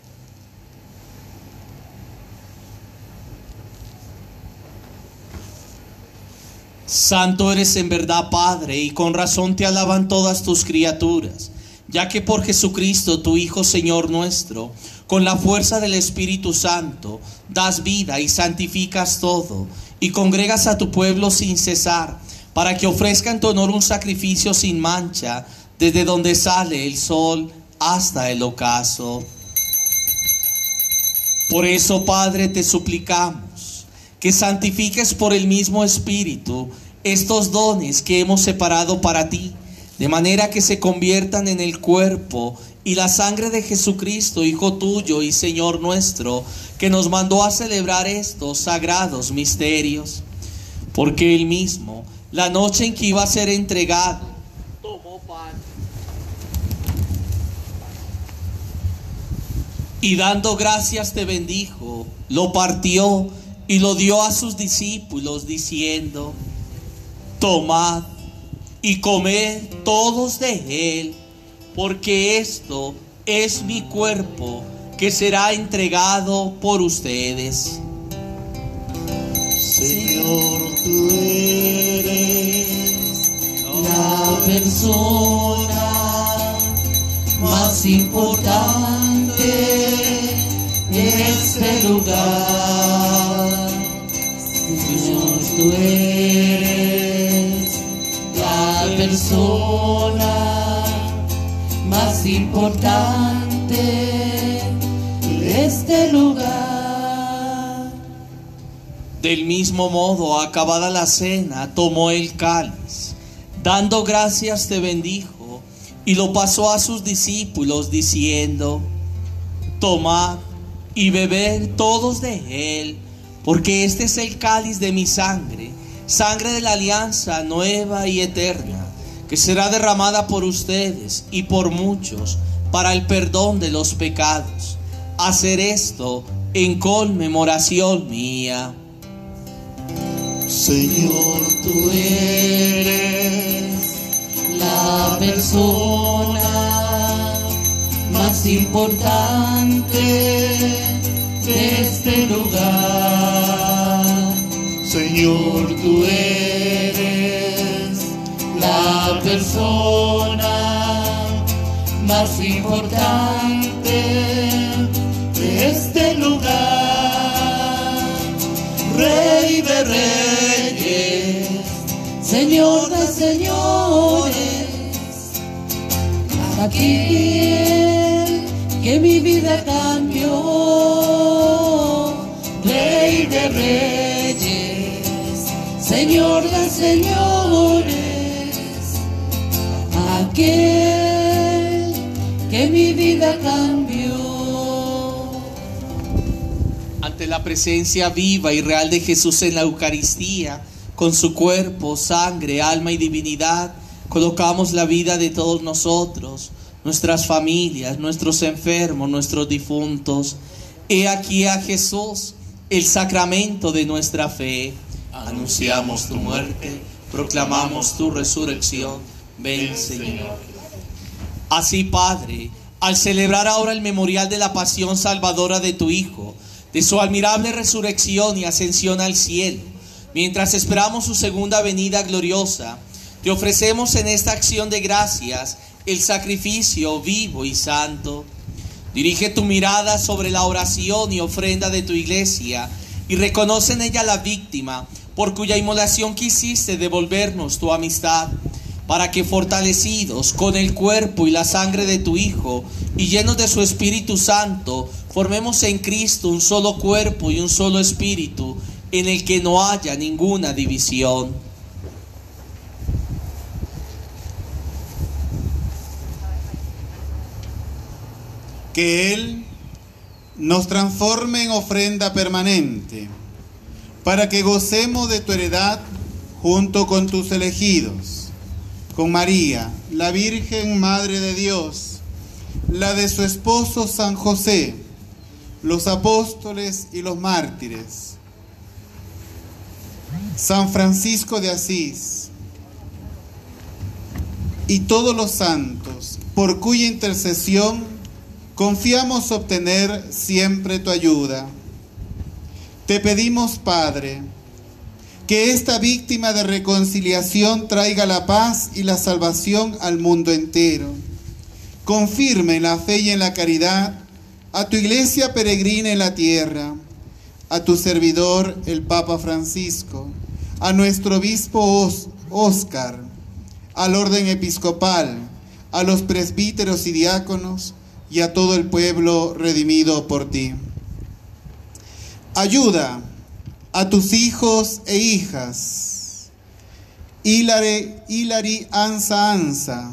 Santo eres en verdad, Padre, y con razón te alaban todas tus criaturas, ya que por Jesucristo, tu Hijo, Señor nuestro, con la fuerza del Espíritu Santo, das vida y santificas todo, y congregas a tu pueblo sin cesar, para que ofrezca en tu honor un sacrificio sin mancha, desde donde sale el sol hasta el ocaso. Por eso, Padre, te suplicamos que santifiques por el mismo Espíritu estos dones que hemos separado para ti, de manera que se conviertan en el cuerpo y la sangre de Jesucristo, Hijo tuyo y Señor nuestro, que nos mandó a celebrar estos sagrados misterios. Porque Él mismo, la noche en que iba a ser entregado, tomó pan y dando gracias te bendijo, lo partió y lo dio a sus discípulos, diciendo: tomad y comed todos de él, porque esto es mi cuerpo, que será entregado por ustedes. Señor, tú eres la persona más importante de este lugar. Señor, tú eres la persona más importante de este lugar. Del mismo modo, acabada la cena, tomó el cáliz, dando gracias te bendijo, y lo pasó a sus discípulos, diciendo: tomad y bebed todos de él, porque este es el cáliz de mi sangre, sangre de la alianza nueva y eterna, que será derramada por ustedes y por muchos para el perdón de los pecados. Hacer esto en conmemoración mía. Señor, tú eres la persona más importante de este lugar. Señor, tú eres la persona más importante de este lugar. Rey de reyes, Señor de señores, aquel que mi vida cambió. Rey de reyes, Señor de señores, aquel que mi vida cambió. Ante la presencia viva y real de Jesús en la Eucaristía, con su cuerpo, sangre, alma y divinidad, colocamos la vida de todos nosotros, nuestras familias, nuestros enfermos, nuestros difuntos. He aquí a Jesús, el sacramento de nuestra fe. Anunciamos tu muerte, proclamamos tu resurrección. Ven, Señor. Así, Padre, al celebrar ahora el memorial de la pasión salvadora de tu Hijo, de su admirable resurrección y ascensión al cielo, mientras esperamos su segunda venida gloriosa, te ofrecemos en esta acción de gracias el sacrificio vivo y santo. Dirige tu mirada sobre la oración y ofrenda de tu iglesia y reconoce en ella la víctima por cuya inmolación quisiste devolvernos tu amistad, para que fortalecidos con el cuerpo y la sangre de tu Hijo y llenos de su Espíritu Santo, formemos en Cristo un solo cuerpo y un solo espíritu, en el que no haya ninguna división. Que Él nos transforme en ofrenda permanente, para que gocemos de tu heredad junto con tus elegidos, con María, la Virgen Madre de Dios, la de su esposo San José, los apóstoles y los mártires, San Francisco de Asís y todos los santos, por cuya intercesión confiamos obtener siempre tu ayuda. Te pedimos, Padre, que esta víctima de reconciliación traiga la paz y la salvación al mundo entero. Confirme en la fe y en la caridad a tu iglesia peregrina en la tierra, a tu servidor el Papa Francisco, a nuestro obispo Óscar, al orden episcopal, a los presbíteros y diáconos y a todo el pueblo redimido por ti. Ayuda a tus hijos e hijas, Hilary, Hilary Anza Anza,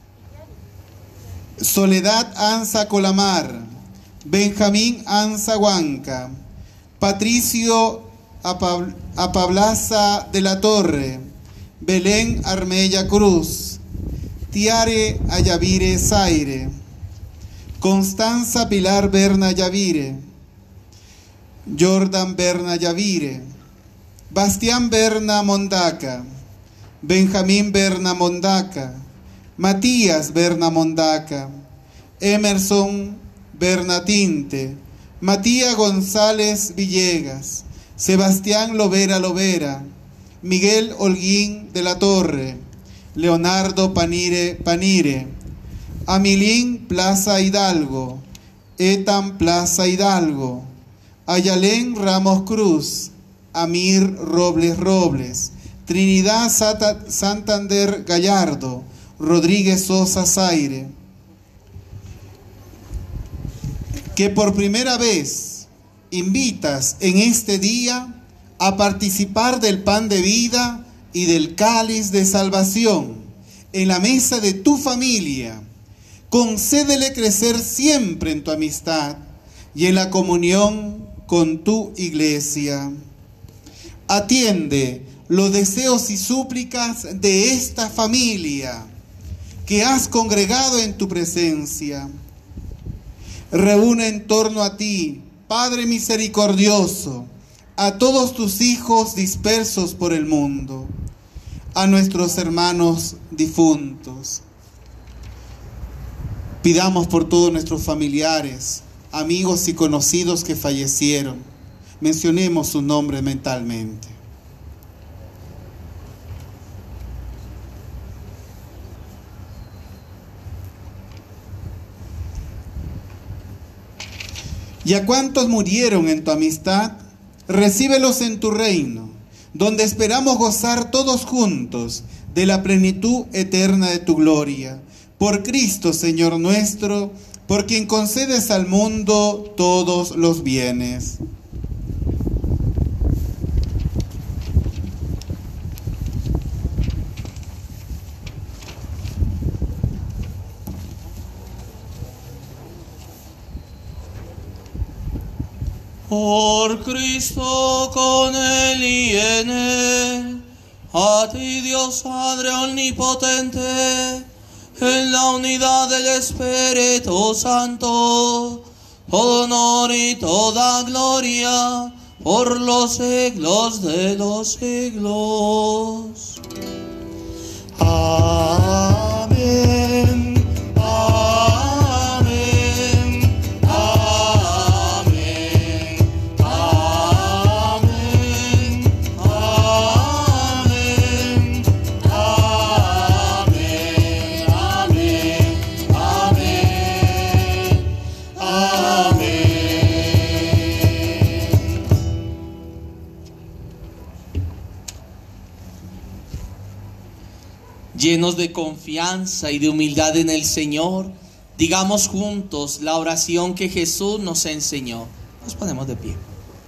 Soledad Anza Colamar, Benjamín Anza Huanca, Patricio Apablaza de la Torre, Belén Armella Cruz, Tiare Ayavire Zaire, Constanza Pilar Berna Yavire, Jordan Berna Yavire, Bastián Berna Mondaca, Benjamín Berna Mondaca, Matías Berna Mondaca, Emerson Berna Tinte, Matías González Villegas, Sebastián Lovera Lovera, Miguel Holguín de la Torre, Leonardo Panire Panire, Amilín Plaza Hidalgo, Etan Plaza Hidalgo, Ayalén Ramos Cruz, Amir Robles Robles, Trinidad Sata, Santander Gallardo, Rodríguez Sosa Zaire. Que por primera vez invitas en este día a participar del pan de vida y del cáliz de salvación en la mesa de tu familia. Concédele crecer siempre en tu amistad y en la comunión con tu iglesia. Atiende los deseos y súplicas de esta familia que has congregado en tu presencia. Reúne en torno a ti, Padre misericordioso, a todos tus hijos dispersos por el mundo, a nuestros hermanos difuntos. Pidamos por todos nuestros familiares, amigos y conocidos que fallecieron. Mencionemos sus nombres mentalmente. Y a cuantos murieron en tu amistad, recíbelos en tu reino, donde esperamos gozar todos juntos de la plenitud eterna de tu gloria. Por Cristo, Señor nuestro, por quien concedes al mundo todos los bienes. Por Cristo, con Él y en Él, a ti Dios Padre omnipotente, en la unidad del Espíritu Santo, todo honor y toda gloria, por los siglos de los siglos. Amén. Llenos de confianza y de humildad en el Señor, digamos juntos la oración que Jesús nos enseñó. Nos ponemos de pie.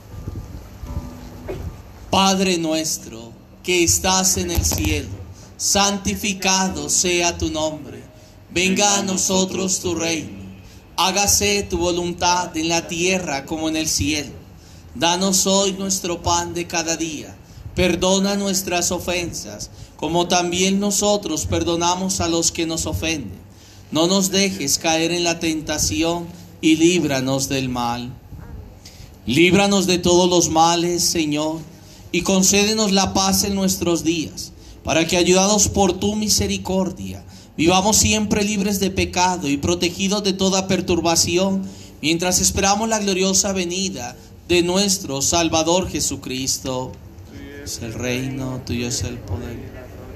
Padre nuestro, que estás en el cielo, santificado sea tu nombre. Venga a nosotros tu reino. Hágase tu voluntad en la tierra como en el cielo. Danos hoy nuestro pan de cada día. Perdona nuestras ofensas, como también nosotros perdonamos a los que nos ofenden. No nos dejes caer en la tentación y líbranos del mal. Líbranos de todos los males, Señor, y concédenos la paz en nuestros días, para que, ayudados por tu misericordia, vivamos siempre libres de pecado y protegidos de toda perturbación, mientras esperamos la gloriosa venida de nuestro Salvador Jesucristo. Es el reino, tuyo es el poder.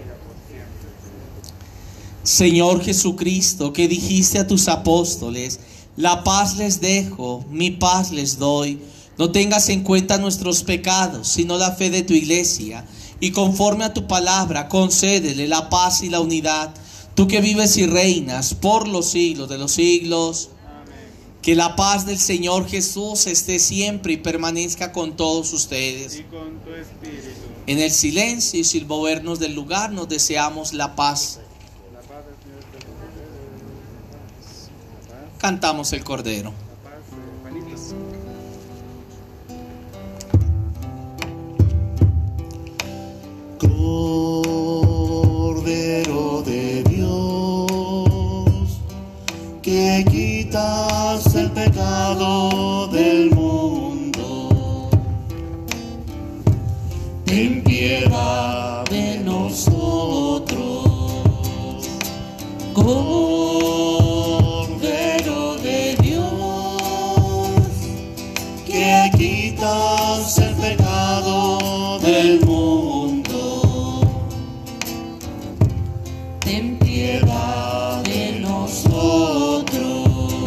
Señor Jesucristo, que dijiste a tus apóstoles: la paz les dejo, mi paz les doy. No tengas en cuenta nuestros pecados, sino la fe de tu iglesia, y conforme a tu palabra, concédele la paz y la unidad. Tú que vives y reinas por los siglos de los siglos. Amén. Que la paz del Señor Jesús esté siempre y permanezca con todos ustedes. Y con tu espíritu. En el silencio y sin movernos del lugar, nos deseamos la paz. Cantamos el Cordero. Cordero de Dios, que quitas el pecado del mundo, ten piedad de nosotros. Cordero de Dios, que quitas el pecado del mundo, ten piedad de nosotros.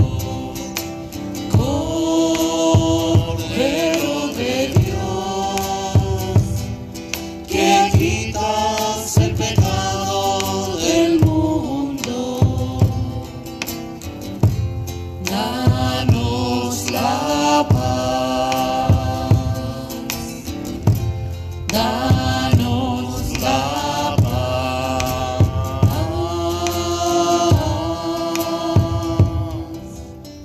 Cordero de Dios, que quitas el pecado del mundo, danos la paz, danos la paz.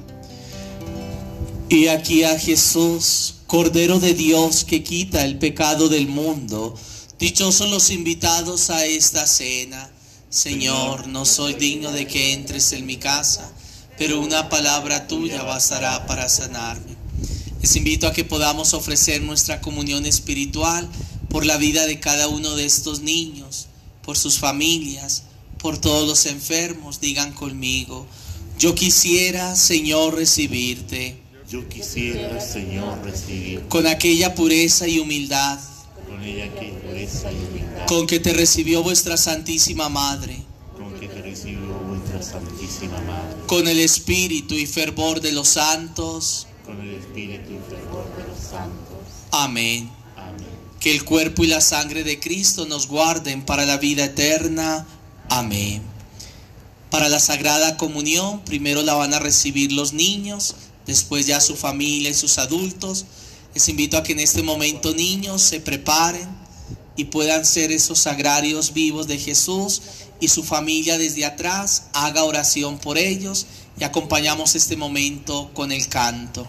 Y aquí a Jesús, Cordero de Dios, que quita el pecado del mundo. Dichosos los invitados a esta cena. Señor, no soy digno de que entres en mi casa, pero una palabra tuya bastará para sanarme. Les invito a que podamos ofrecer nuestra comunión espiritual por la vida de cada uno de estos niños, por sus familias, por todos los enfermos. Digan conmigo: yo quisiera, Señor, recibirte. Yo quisiera, Señor, recibirte con aquella pureza y humildad con ella que pureza y humildad, con que te recibió vuestra Santísima Madre, con que te recibió vuestra Santísima Madre, con el espíritu y fervor de los santos. con el espíritu y fervor de los santos. Amén. Amén. Que el cuerpo y la sangre de Cristo nos guarden para la vida eterna. Amén. Para la Sagrada Comunión, primero la van a recibir los niños, después ya su familia y sus adultos. Les invito a que en este momento, niños, se preparen y puedan ser esos sagrarios vivos de Jesús, y su familia desde atrás haga oración por ellos, y acompañamos este momento con el canto.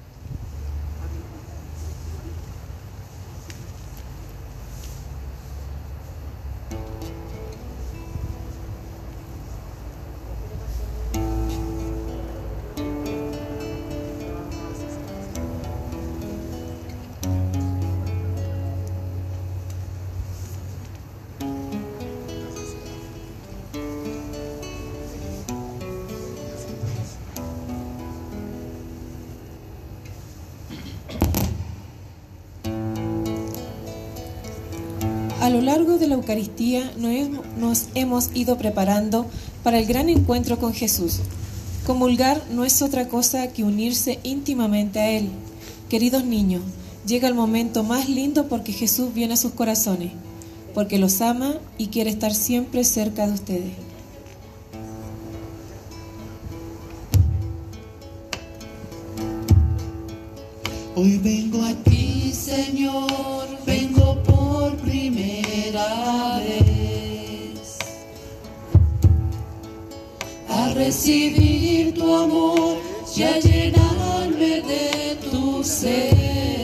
A lo largo de la Eucaristía nos hemos ido preparando para el gran encuentro con Jesús. Comulgar no es otra cosa que unirse íntimamente a Él. Queridos niños, llega el momento más lindo porque Jesús viene a sus corazones, porque los ama y quiere estar siempre cerca de ustedes. Hoy vengo a ti, Señor, vengo por primera vez a recibir tu amor y a llenarme de tu ser.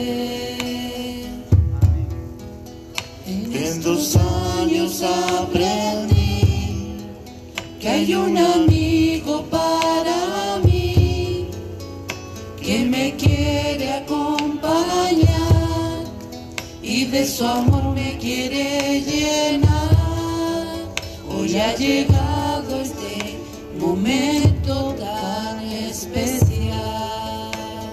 En dos años aprendí Que hay un amigo para mí que me quiere acompañar y de su amor me quiere llenar. Hoy ha llegado este momento tan especial.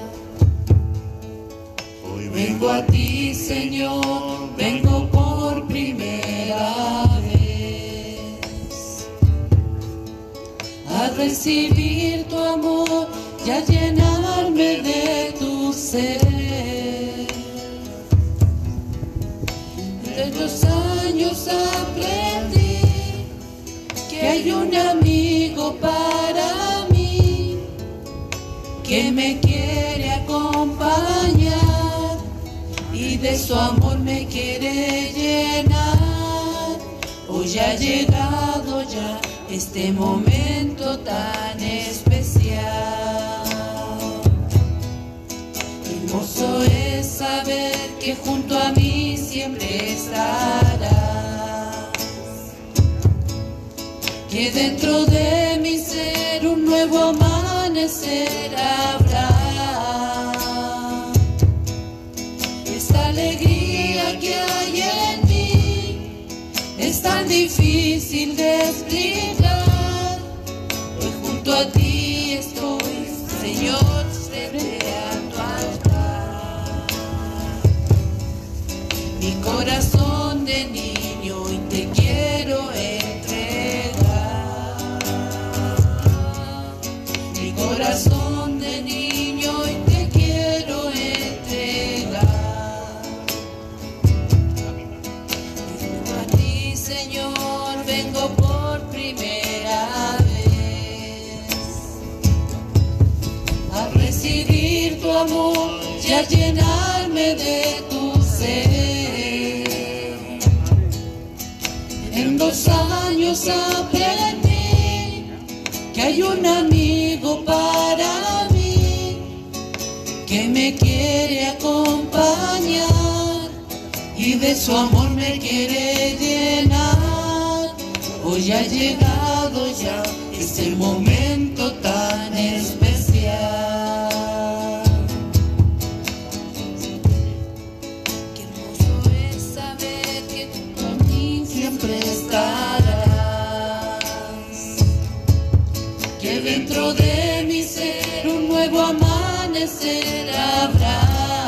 Hoy Vengo a ti, Señor, vengo por primera vez a recibir tu amor y a llenarme de tu ser. De los años aprendí que hay un amigo para mí que me quiere acompañar y de su amor me quiere llenar. Hoy ha llegado ya este momento tan especial. Hermoso es saber que junto a mí siempre estarás, que dentro de mi ser un nuevo amanecer habrá. Esta alegría que hay en mí es tan difícil de explicar. Hoy junto a ti estoy, Señor, frente a tu altar. Mi corazón de niño y te quiero entregar. Mi corazón de niño y te quiero entregar. Vengo a ti, Señor, vengo por primera vez a recibir tu amor y a llenarme de tu ser. En dos años aprendí que hay un amigo para mí que me quiere acompañar y de su amor me quiere llenar. Hoy ha llegado ya este momento tan especial. Qué hermoso es saber que junto a mí siempre estarás, que dentro de mi ser un nuevo amanecer habrá.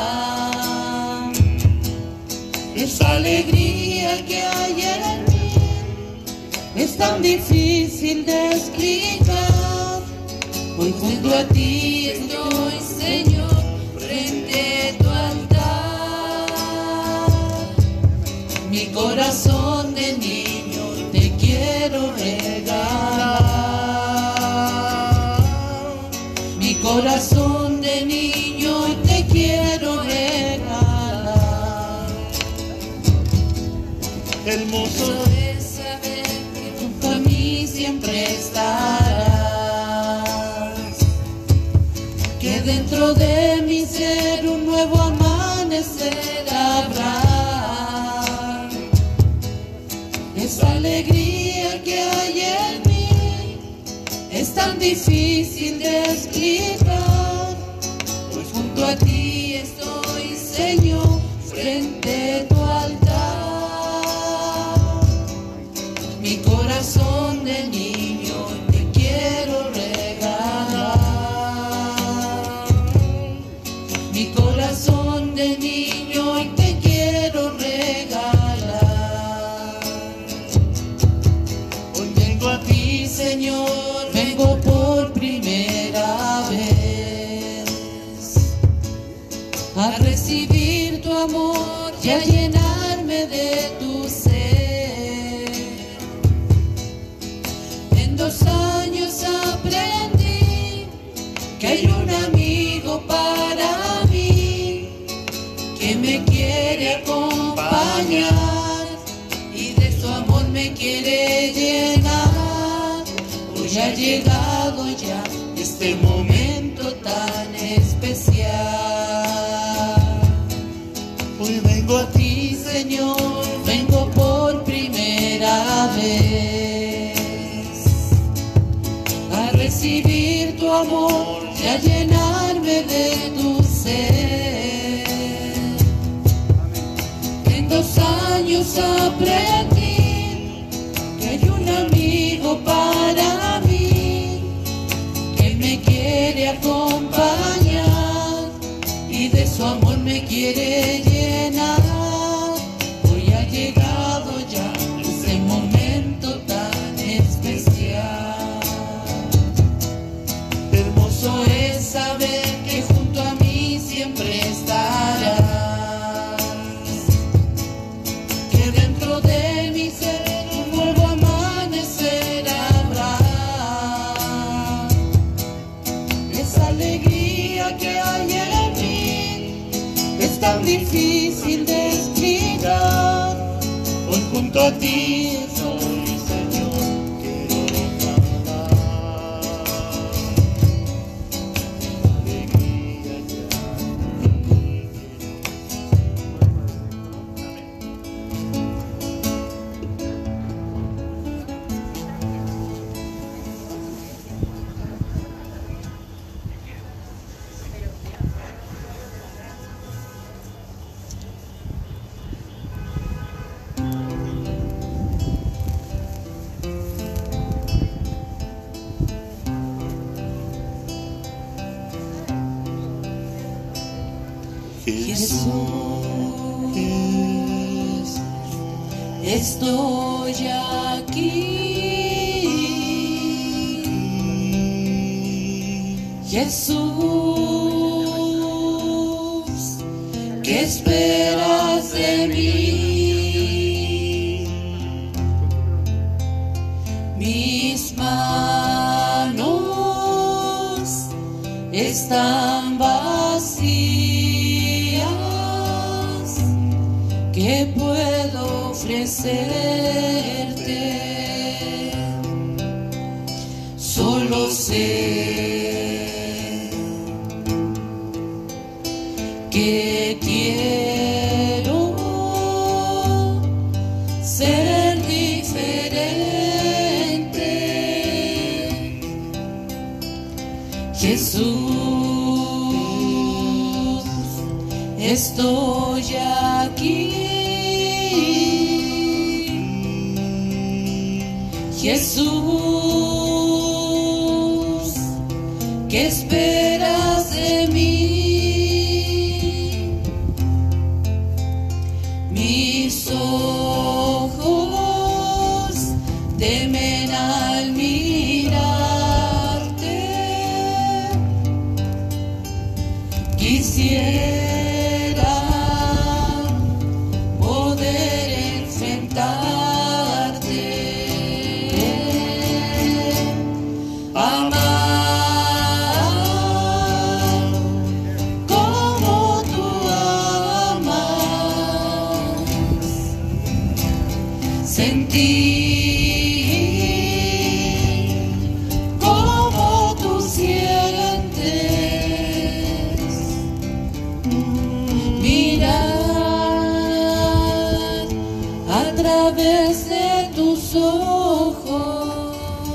Esa alegría que hay en mí es tan difícil de explicar. Hoy junto a ti estoy, Señor, frente a tu altar. Mi corazón de niño te quiero regalar. Mi corazón de niño te quiero regalar. Hermoso es saber que junto a mí siempre estarás, que dentro de mi ser un nuevo amanecer habrá. Esa alegría que hay en mí es tan difícil de explicar. Hoy junto a ti estoy, Señor, frente a tu altar. Mi corazón de niño te quiero regalar. Mi corazón de niño te quiero regalar. Hoy vengo a ti, Señor, vengo por primera vez a recibir tu amor y a llenarme de tu ser. Dos años aprendí que hay un amigo para mí que me quiere acompañar y de su amor me quiere llenar. Hoy ha llegado ya este momento tan especial. Hoy vengo a ti, Señor, vengo por primera vez a recibir tu amor y a llenarme de tu ser. En dos años aprendí que hay un amigo para mí que me quiere acompañar y de su amor me quiere llenar. Hoy ha llegado ya ese momento tan especial. Hermoso es saber que junto a mí siempre estarás, que dentro de mi ser un nuevo amanecer habrá. Esa alegría que hay en mí es tan difícil de explicar. Hoy junto a ti soy, Señor, quiero cantar. Jesús, estoy aquí. Jesús, ¿qué esperas de mí? Mis manos están vacías, ¿qué puedo ofrecerte? Solo sé que quiero estoy aquí. Jesús, ¿qué esperas de mí? Mis ojos temen al mirarte. Quisiera poder enfrentarte, amar como tú amas, sentir como tú sientes, mirar a través de tus ojos,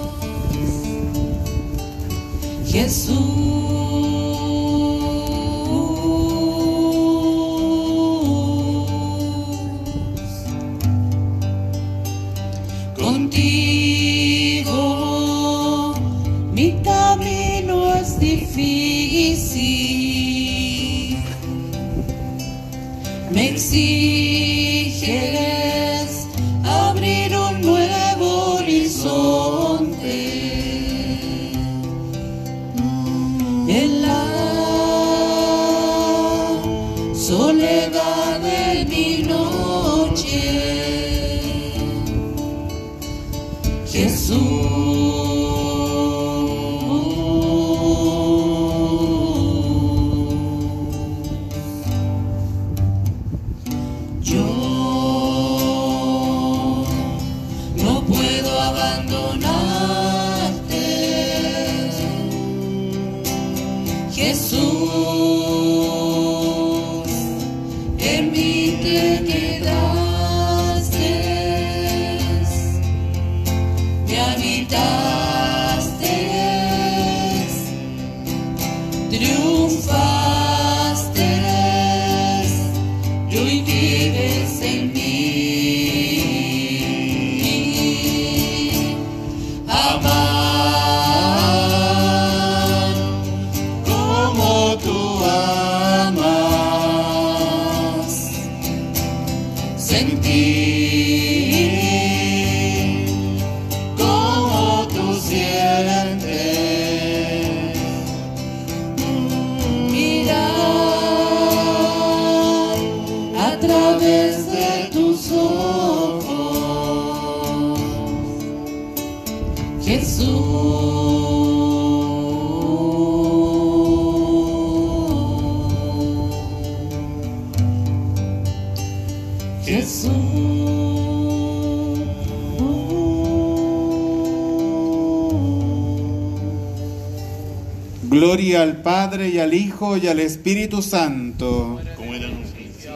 Jesús. Contigo mi camino es difícil, me exiges abrir un nuevo horizonte. En la soledad de mi noche, Jesús. Yo no puedo abandonarte, Jesús. En mí te quedaste, me habitaste, triunfaste y hoy vives en mí. Amar como tú amas, sentir como tú sientes, mirar a través de tus ojos, Jesús. Jesús. Gloria al Padre y al Hijo y al Espíritu Santo. Como era en un principio,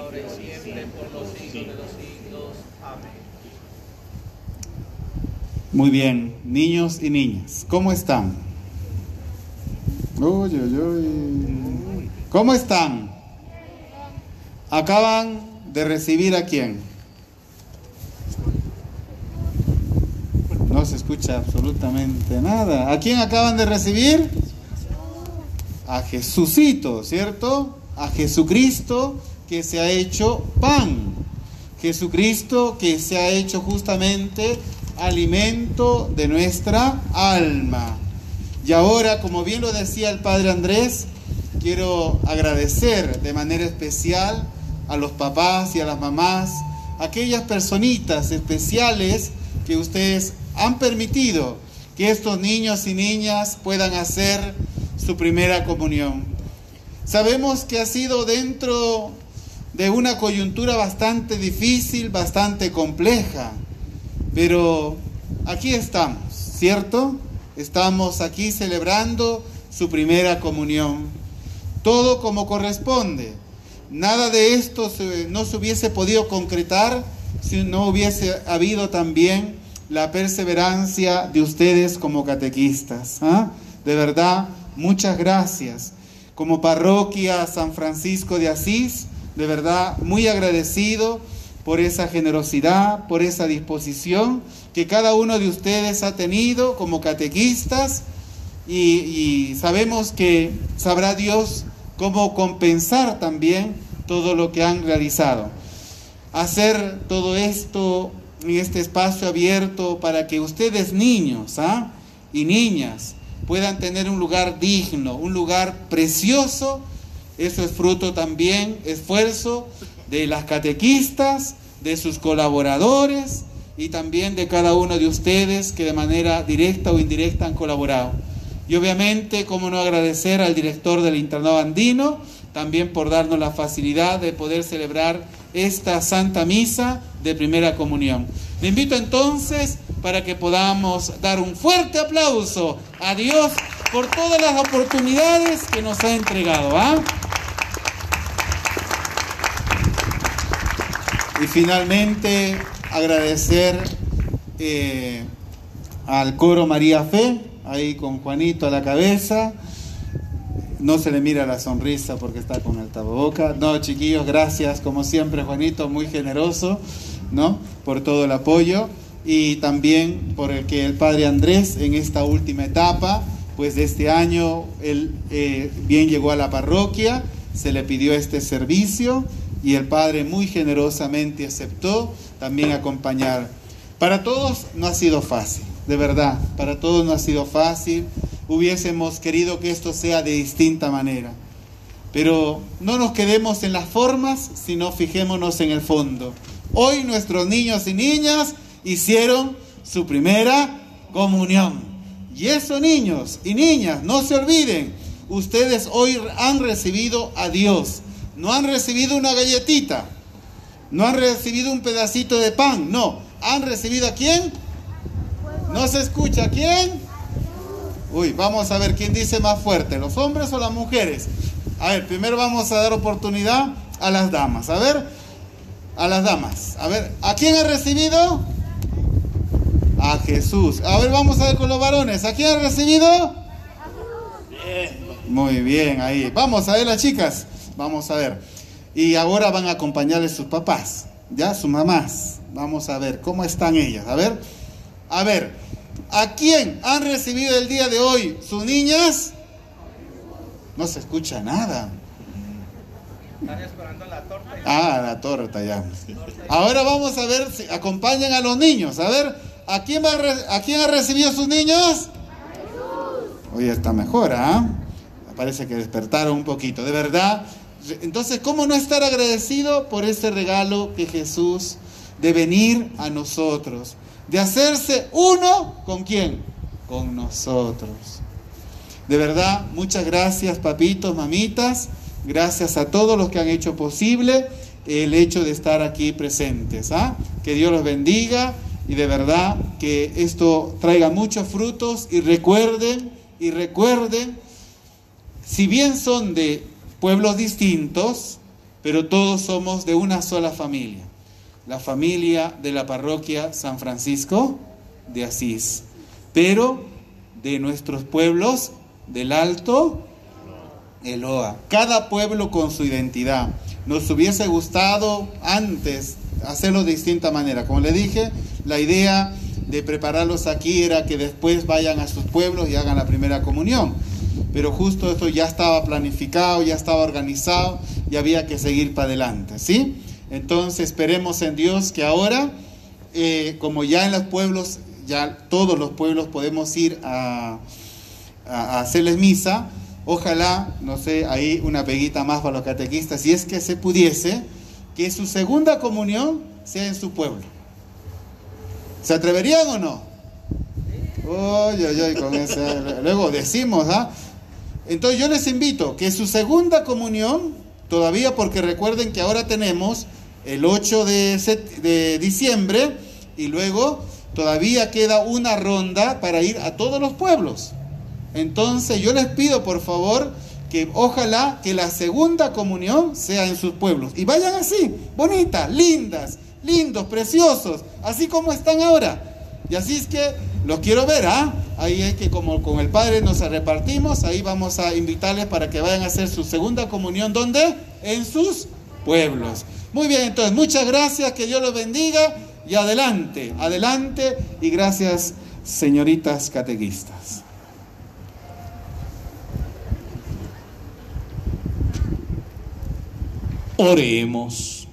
Muy bien, niños y niñas, ¿cómo están? Uy, uy, uy. ¿Cómo están? Acaban de recibir ¿a quién? No se escucha absolutamente nada. ¿A quién acaban de recibir? A Jesucito, ¿cierto? A Jesucristo que se ha hecho pan. Jesucristo que se ha hecho justamente alimento de nuestra alma. Y ahora, como bien lo decía el Padre Andrés, quiero agradecer de manera especial a los papás y a las mamás, aquellas personitas especiales que ustedes han permitido que estos niños y niñas puedan hacer su primera comunión. Sabemos que ha sido dentro de una coyuntura bastante difícil, bastante compleja, pero aquí estamos, ¿cierto? Estamos aquí celebrando su primera comunión. Todo como corresponde. Nada de esto se, no se hubiese podido concretar si no hubiese habido también la perseverancia de ustedes como catequistas. ¿Ah? De verdad, muchas gracias. Como parroquia San Francisco de Asís, de verdad muy agradecido por esa generosidad, por esa disposición que cada uno de ustedes ha tenido como catequistas, y, y sabemos que sabrá Dios cómo compensar también todo lo que han realizado. Hacer todo esto en este espacio abierto para que ustedes niños ¿ah? y niñas puedan tener un lugar digno, un lugar precioso. Eso es fruto también, esfuerzo de las catequistas, de sus colaboradores y también de cada uno de ustedes que de manera directa o indirecta han colaborado. Y obviamente, cómo no agradecer al director del internado andino, también por darnos la facilidad de poder celebrar esta Santa Misa de Primera Comunión. Le invito entonces para que podamos dar un fuerte aplauso a Dios por todas las oportunidades que nos ha entregado. ¿ah? Y finalmente agradecer eh, al coro María Fe, ahí con Juanito a la cabeza. No se le mira la sonrisa porque está con el tapaboca. No, chiquillos, gracias, como siempre, Juanito, muy generoso, ¿no? Por todo el apoyo. Y también por el que el Padre Andrés, en esta última etapa, pues de este año, él eh, bien llegó a la parroquia, se le pidió este servicio y el Padre muy generosamente aceptó también acompañar. Para todos no ha sido fácil, de verdad, para todos no ha sido fácil. Hubiésemos querido que esto sea de distinta manera, pero no nos quedemos en las formas, sino fijémonos en el fondo. Hoy nuestros niños y niñas hicieron su primera comunión, y eso, niños y niñas, no se olviden, ustedes hoy han recibido a Dios, no han recibido una galletita, no han recibido un pedacito de pan, no, han recibido ¿a quién? ¿No se escucha? ¿A quién? Uy, vamos a ver quién dice más fuerte, ¿los hombres o las mujeres? A ver, primero vamos a dar oportunidad a las damas. A ver, a las damas. A ver, ¿a quién ha recibido? A Jesús. A ver, vamos a ver con los varones. ¿A quién ha recibido? Muy bien, ahí. Vamos a ver las chicas. Vamos a ver. Y ahora van a acompañarles sus papás, ya, sus mamás. Vamos a ver cómo están ellas. A ver, a ver. ¿A quién han recibido el día de hoy sus niñas? No se escucha nada. Están esperando la torta. Ah, la torta ya. Ahora vamos a ver si acompañan a los niños. A ver, ¿a quién, va a, ¿a quién ha recibido sus niños? Hoy está mejor, ¿ah? ¿eh? Parece que despertaron un poquito, de verdad. Entonces, ¿cómo no estar agradecido por ese regalo que Jesús de venir a nosotros? De hacerse uno, ¿con quién? Con nosotros. De verdad, muchas gracias, papitos, mamitas. Gracias a todos los que han hecho posible el hecho de estar aquí presentes. ¿ah? Que Dios los bendiga y de verdad que esto traiga muchos frutos. Y recuerden, y recuerden, si bien son de pueblos distintos, pero todos somos de una sola familia. La familia de la parroquia San Francisco de Asís, pero de nuestros pueblos del Alto Eloa, cada pueblo con su identidad. Nos hubiese gustado antes hacerlo de distinta manera. Como le dije, la idea de prepararlos aquí era que después vayan a sus pueblos y hagan la primera comunión, pero justo esto ya estaba planificado, ya estaba organizado y había que seguir para adelante, ¿sí? Entonces esperemos en Dios que ahora, eh, como ya en los pueblos, ya todos los pueblos podemos ir a, a, a hacerles misa, ojalá, no sé, ahí una peguita más para los catequistas, si es que se pudiese, que su segunda comunión sea en su pueblo. ¿Se atreverían o no? Oye, oye, con ese, luego decimos, ¿ah? Entonces yo les invito que su segunda comunión, todavía porque recuerden que ahora tenemos el ocho de diciembre y luego todavía queda una ronda para ir a todos los pueblos. Entonces yo les pido por favor que ojalá que la segunda comunión sea en sus pueblos. Y vayan así, bonitas, lindas, lindos, preciosos, así como están ahora. Y así es que los quiero ver, ¿ah? Ahí es que como con el Padre nos repartimos, ahí vamos a invitarles para que vayan a hacer su segunda comunión. ¿Dónde? En sus pueblos. Muy bien, entonces, muchas gracias, que Dios los bendiga y adelante, adelante y gracias, señoritas catequistas. Oremos.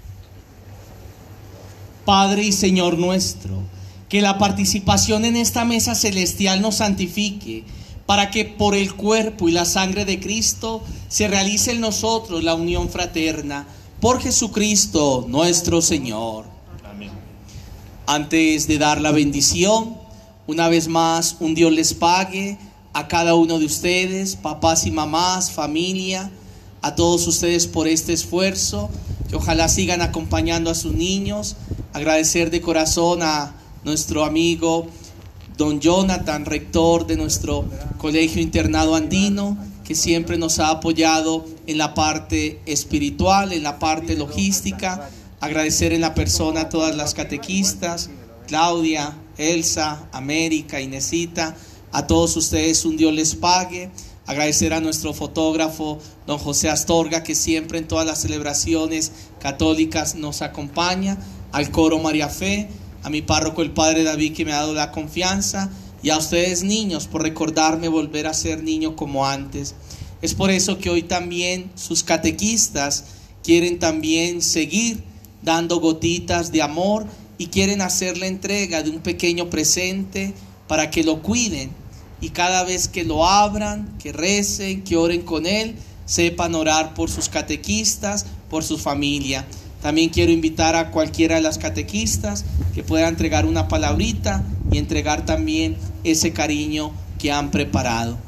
Padre y Señor nuestro, que la participación en esta mesa celestial nos santifique, para que por el cuerpo y la sangre de Cristo se realice en nosotros la unión fraterna. Por Jesucristo nuestro Señor. Amén. Antes de dar la bendición, una vez más, un Dios les pague a cada uno de ustedes, papás y mamás, familia, a todos ustedes por este esfuerzo, que ojalá sigan acompañando a sus niños. Agradecer de corazón a nuestro amigo don Jonathan, rector de nuestro Colegio Internado Andino, que siempre nos ha apoyado en la parte espiritual, en la parte logística. Agradecer en la persona a todas las catequistas, Claudia, Elsa, América, Inesita, a todos ustedes un Dios les pague. Agradecer a nuestro fotógrafo, don José Astorga, que siempre en todas las celebraciones católicas nos acompaña, al coro María Fe, a mi párroco el padre David, que me ha dado la confianza, y a ustedes niños por recordarme volver a ser niño como antes. Es por eso que hoy también sus catequistas quieren también seguir dando gotitas de amor y quieren hacer la entrega de un pequeño presente para que lo cuiden, y cada vez que lo abran, que recen, que oren con él, sepan orar por sus catequistas, por su familia. También quiero invitar a cualquiera de las catequistas que pueda entregar una palabrita y entregar también ese cariño que han preparado.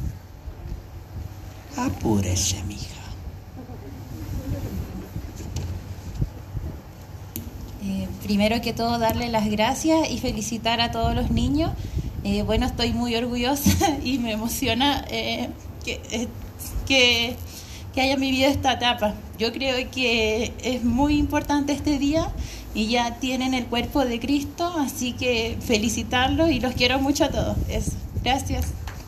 Apúrese, mija. Eh, primero que todo, darle las gracias y felicitar a todos los niños. Eh, bueno, estoy muy orgullosa y me emociona eh, que, eh, que, que haya vivido esta etapa. Yo creo que es muy importante este día y ya tienen el cuerpo de Cristo, así que felicitarlos y los quiero mucho a todos. Eso. Gracias.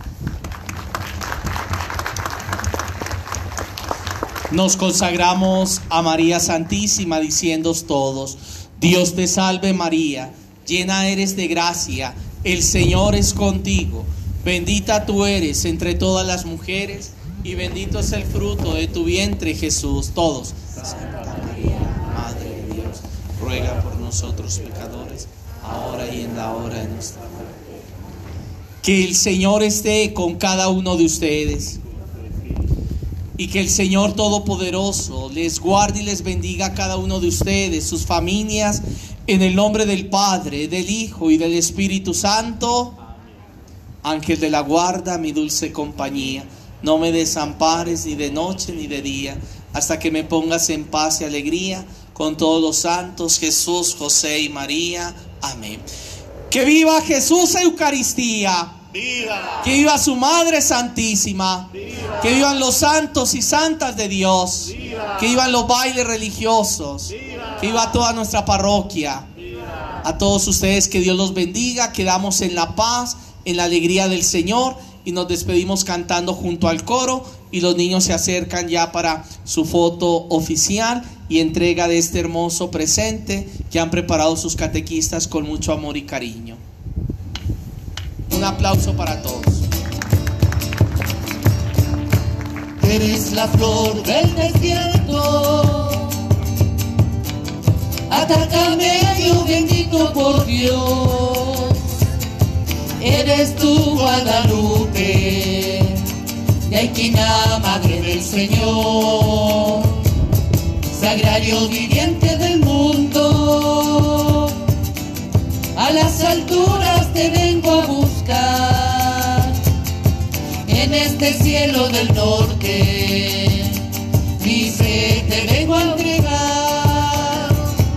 Nos consagramos a María Santísima diciendo todos: Dios te salve María, llena eres de gracia, el Señor es contigo, bendita tú eres entre todas las mujeres y bendito es el fruto de tu vientre, Jesús. Todos. Santa María, Madre de Dios, ruega por nosotros pecadores, ahora y en la hora de nuestra muerte. Que el Señor esté con cada uno de ustedes y que el Señor Todopoderoso les guarde y les bendiga a cada uno de ustedes, sus familias, en el nombre del Padre, del Hijo y del Espíritu Santo. Ángel de la guarda, mi dulce compañía, no me desampares ni de noche ni de día, hasta que me pongas en paz y alegría con todos los santos, Jesús, José y María. Amén. Que viva Jesús Eucaristía. ¡Viva! Que viva su Madre Santísima. ¡Viva! Que vivan los santos y santas de Dios. ¡Viva! Que vivan los bailes religiosos. ¡Viva! Que viva toda nuestra parroquia. ¡Viva! A todos ustedes, que Dios los bendiga. Quedamos en la paz, en la alegría del Señor, y nos despedimos cantando junto al coro, y los niños se acercan ya para su foto oficial y entrega de este hermoso presente que han preparado sus catequistas con mucho amor y cariño. Un aplauso para todos. Eres la flor del desierto, Atacamedio bendito por Dios. Eres tú, Guadalupe, Yaiquina, Madre del Señor, Sagrario viviente del mundo. A las alturas te vengo a buscar, en este cielo del norte, mi fe te vengo a entregar.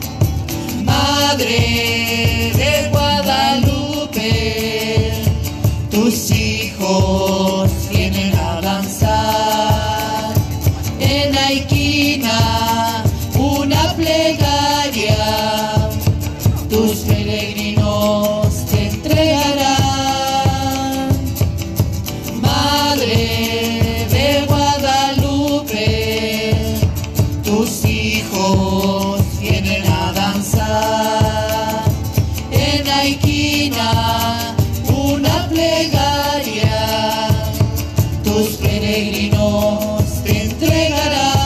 Madre de Guadalupe, tus hijos vienen a danzar en Aiquina, una plegaria, tus peregrinos te entregarán. Madre de Guadalupe, tus hijos la esquina una plegaria, tus peregrinos te entregarán.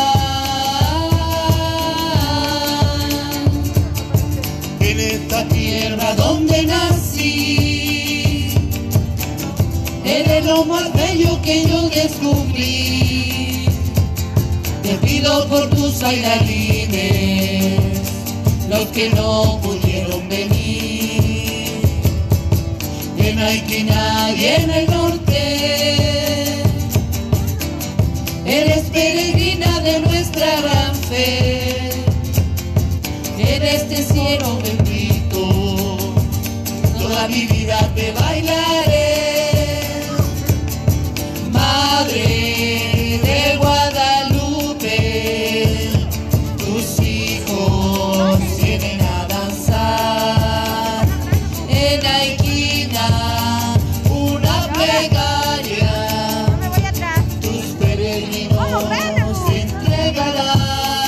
En esta tierra donde nací, eres lo más bello que yo descubrí. Te pido por tus bailarines, los que no pudieron venir. En la esquina y en el norte, eres peregrina de nuestra gran fe. En este cielo bendito, toda mi vida te bailaré. Madre de Guadalupe, tus hijos vienen a danzar. En la esquina una plegaria, tus peregrinos se entregarán.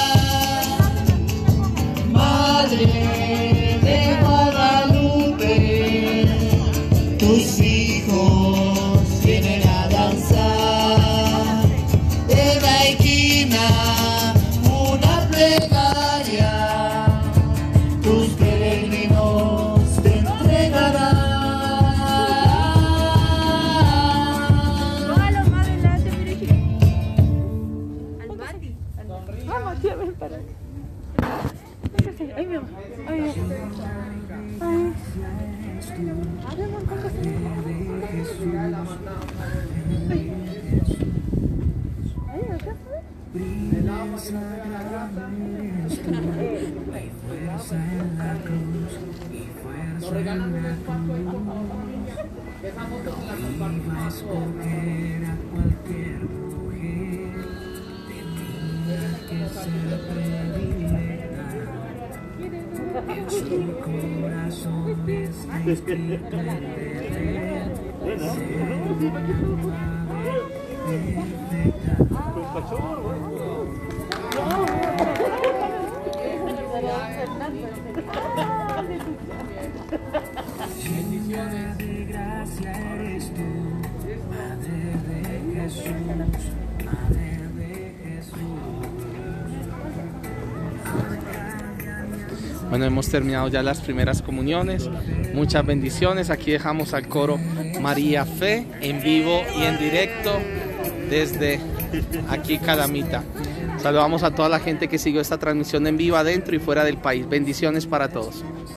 Madre de Guadalupe, tus hijos vienen a danzar. En la esquina una plegaria, tus peregrinos te entregarán. Vamos, llévenme para ahí. Ahí mi mamá. Ahí mi mamá. Ay. De gracia eres tú, Madre de Jesús, Madre de Jesús. Bueno, hemos terminado ya las primeras comuniones. Muchas bendiciones. Aquí dejamos al coro María Fe en vivo y en directo desde aquí Calamita. Saludamos a toda la gente que siguió esta transmisión en vivo adentro y fuera del país. Bendiciones para todos.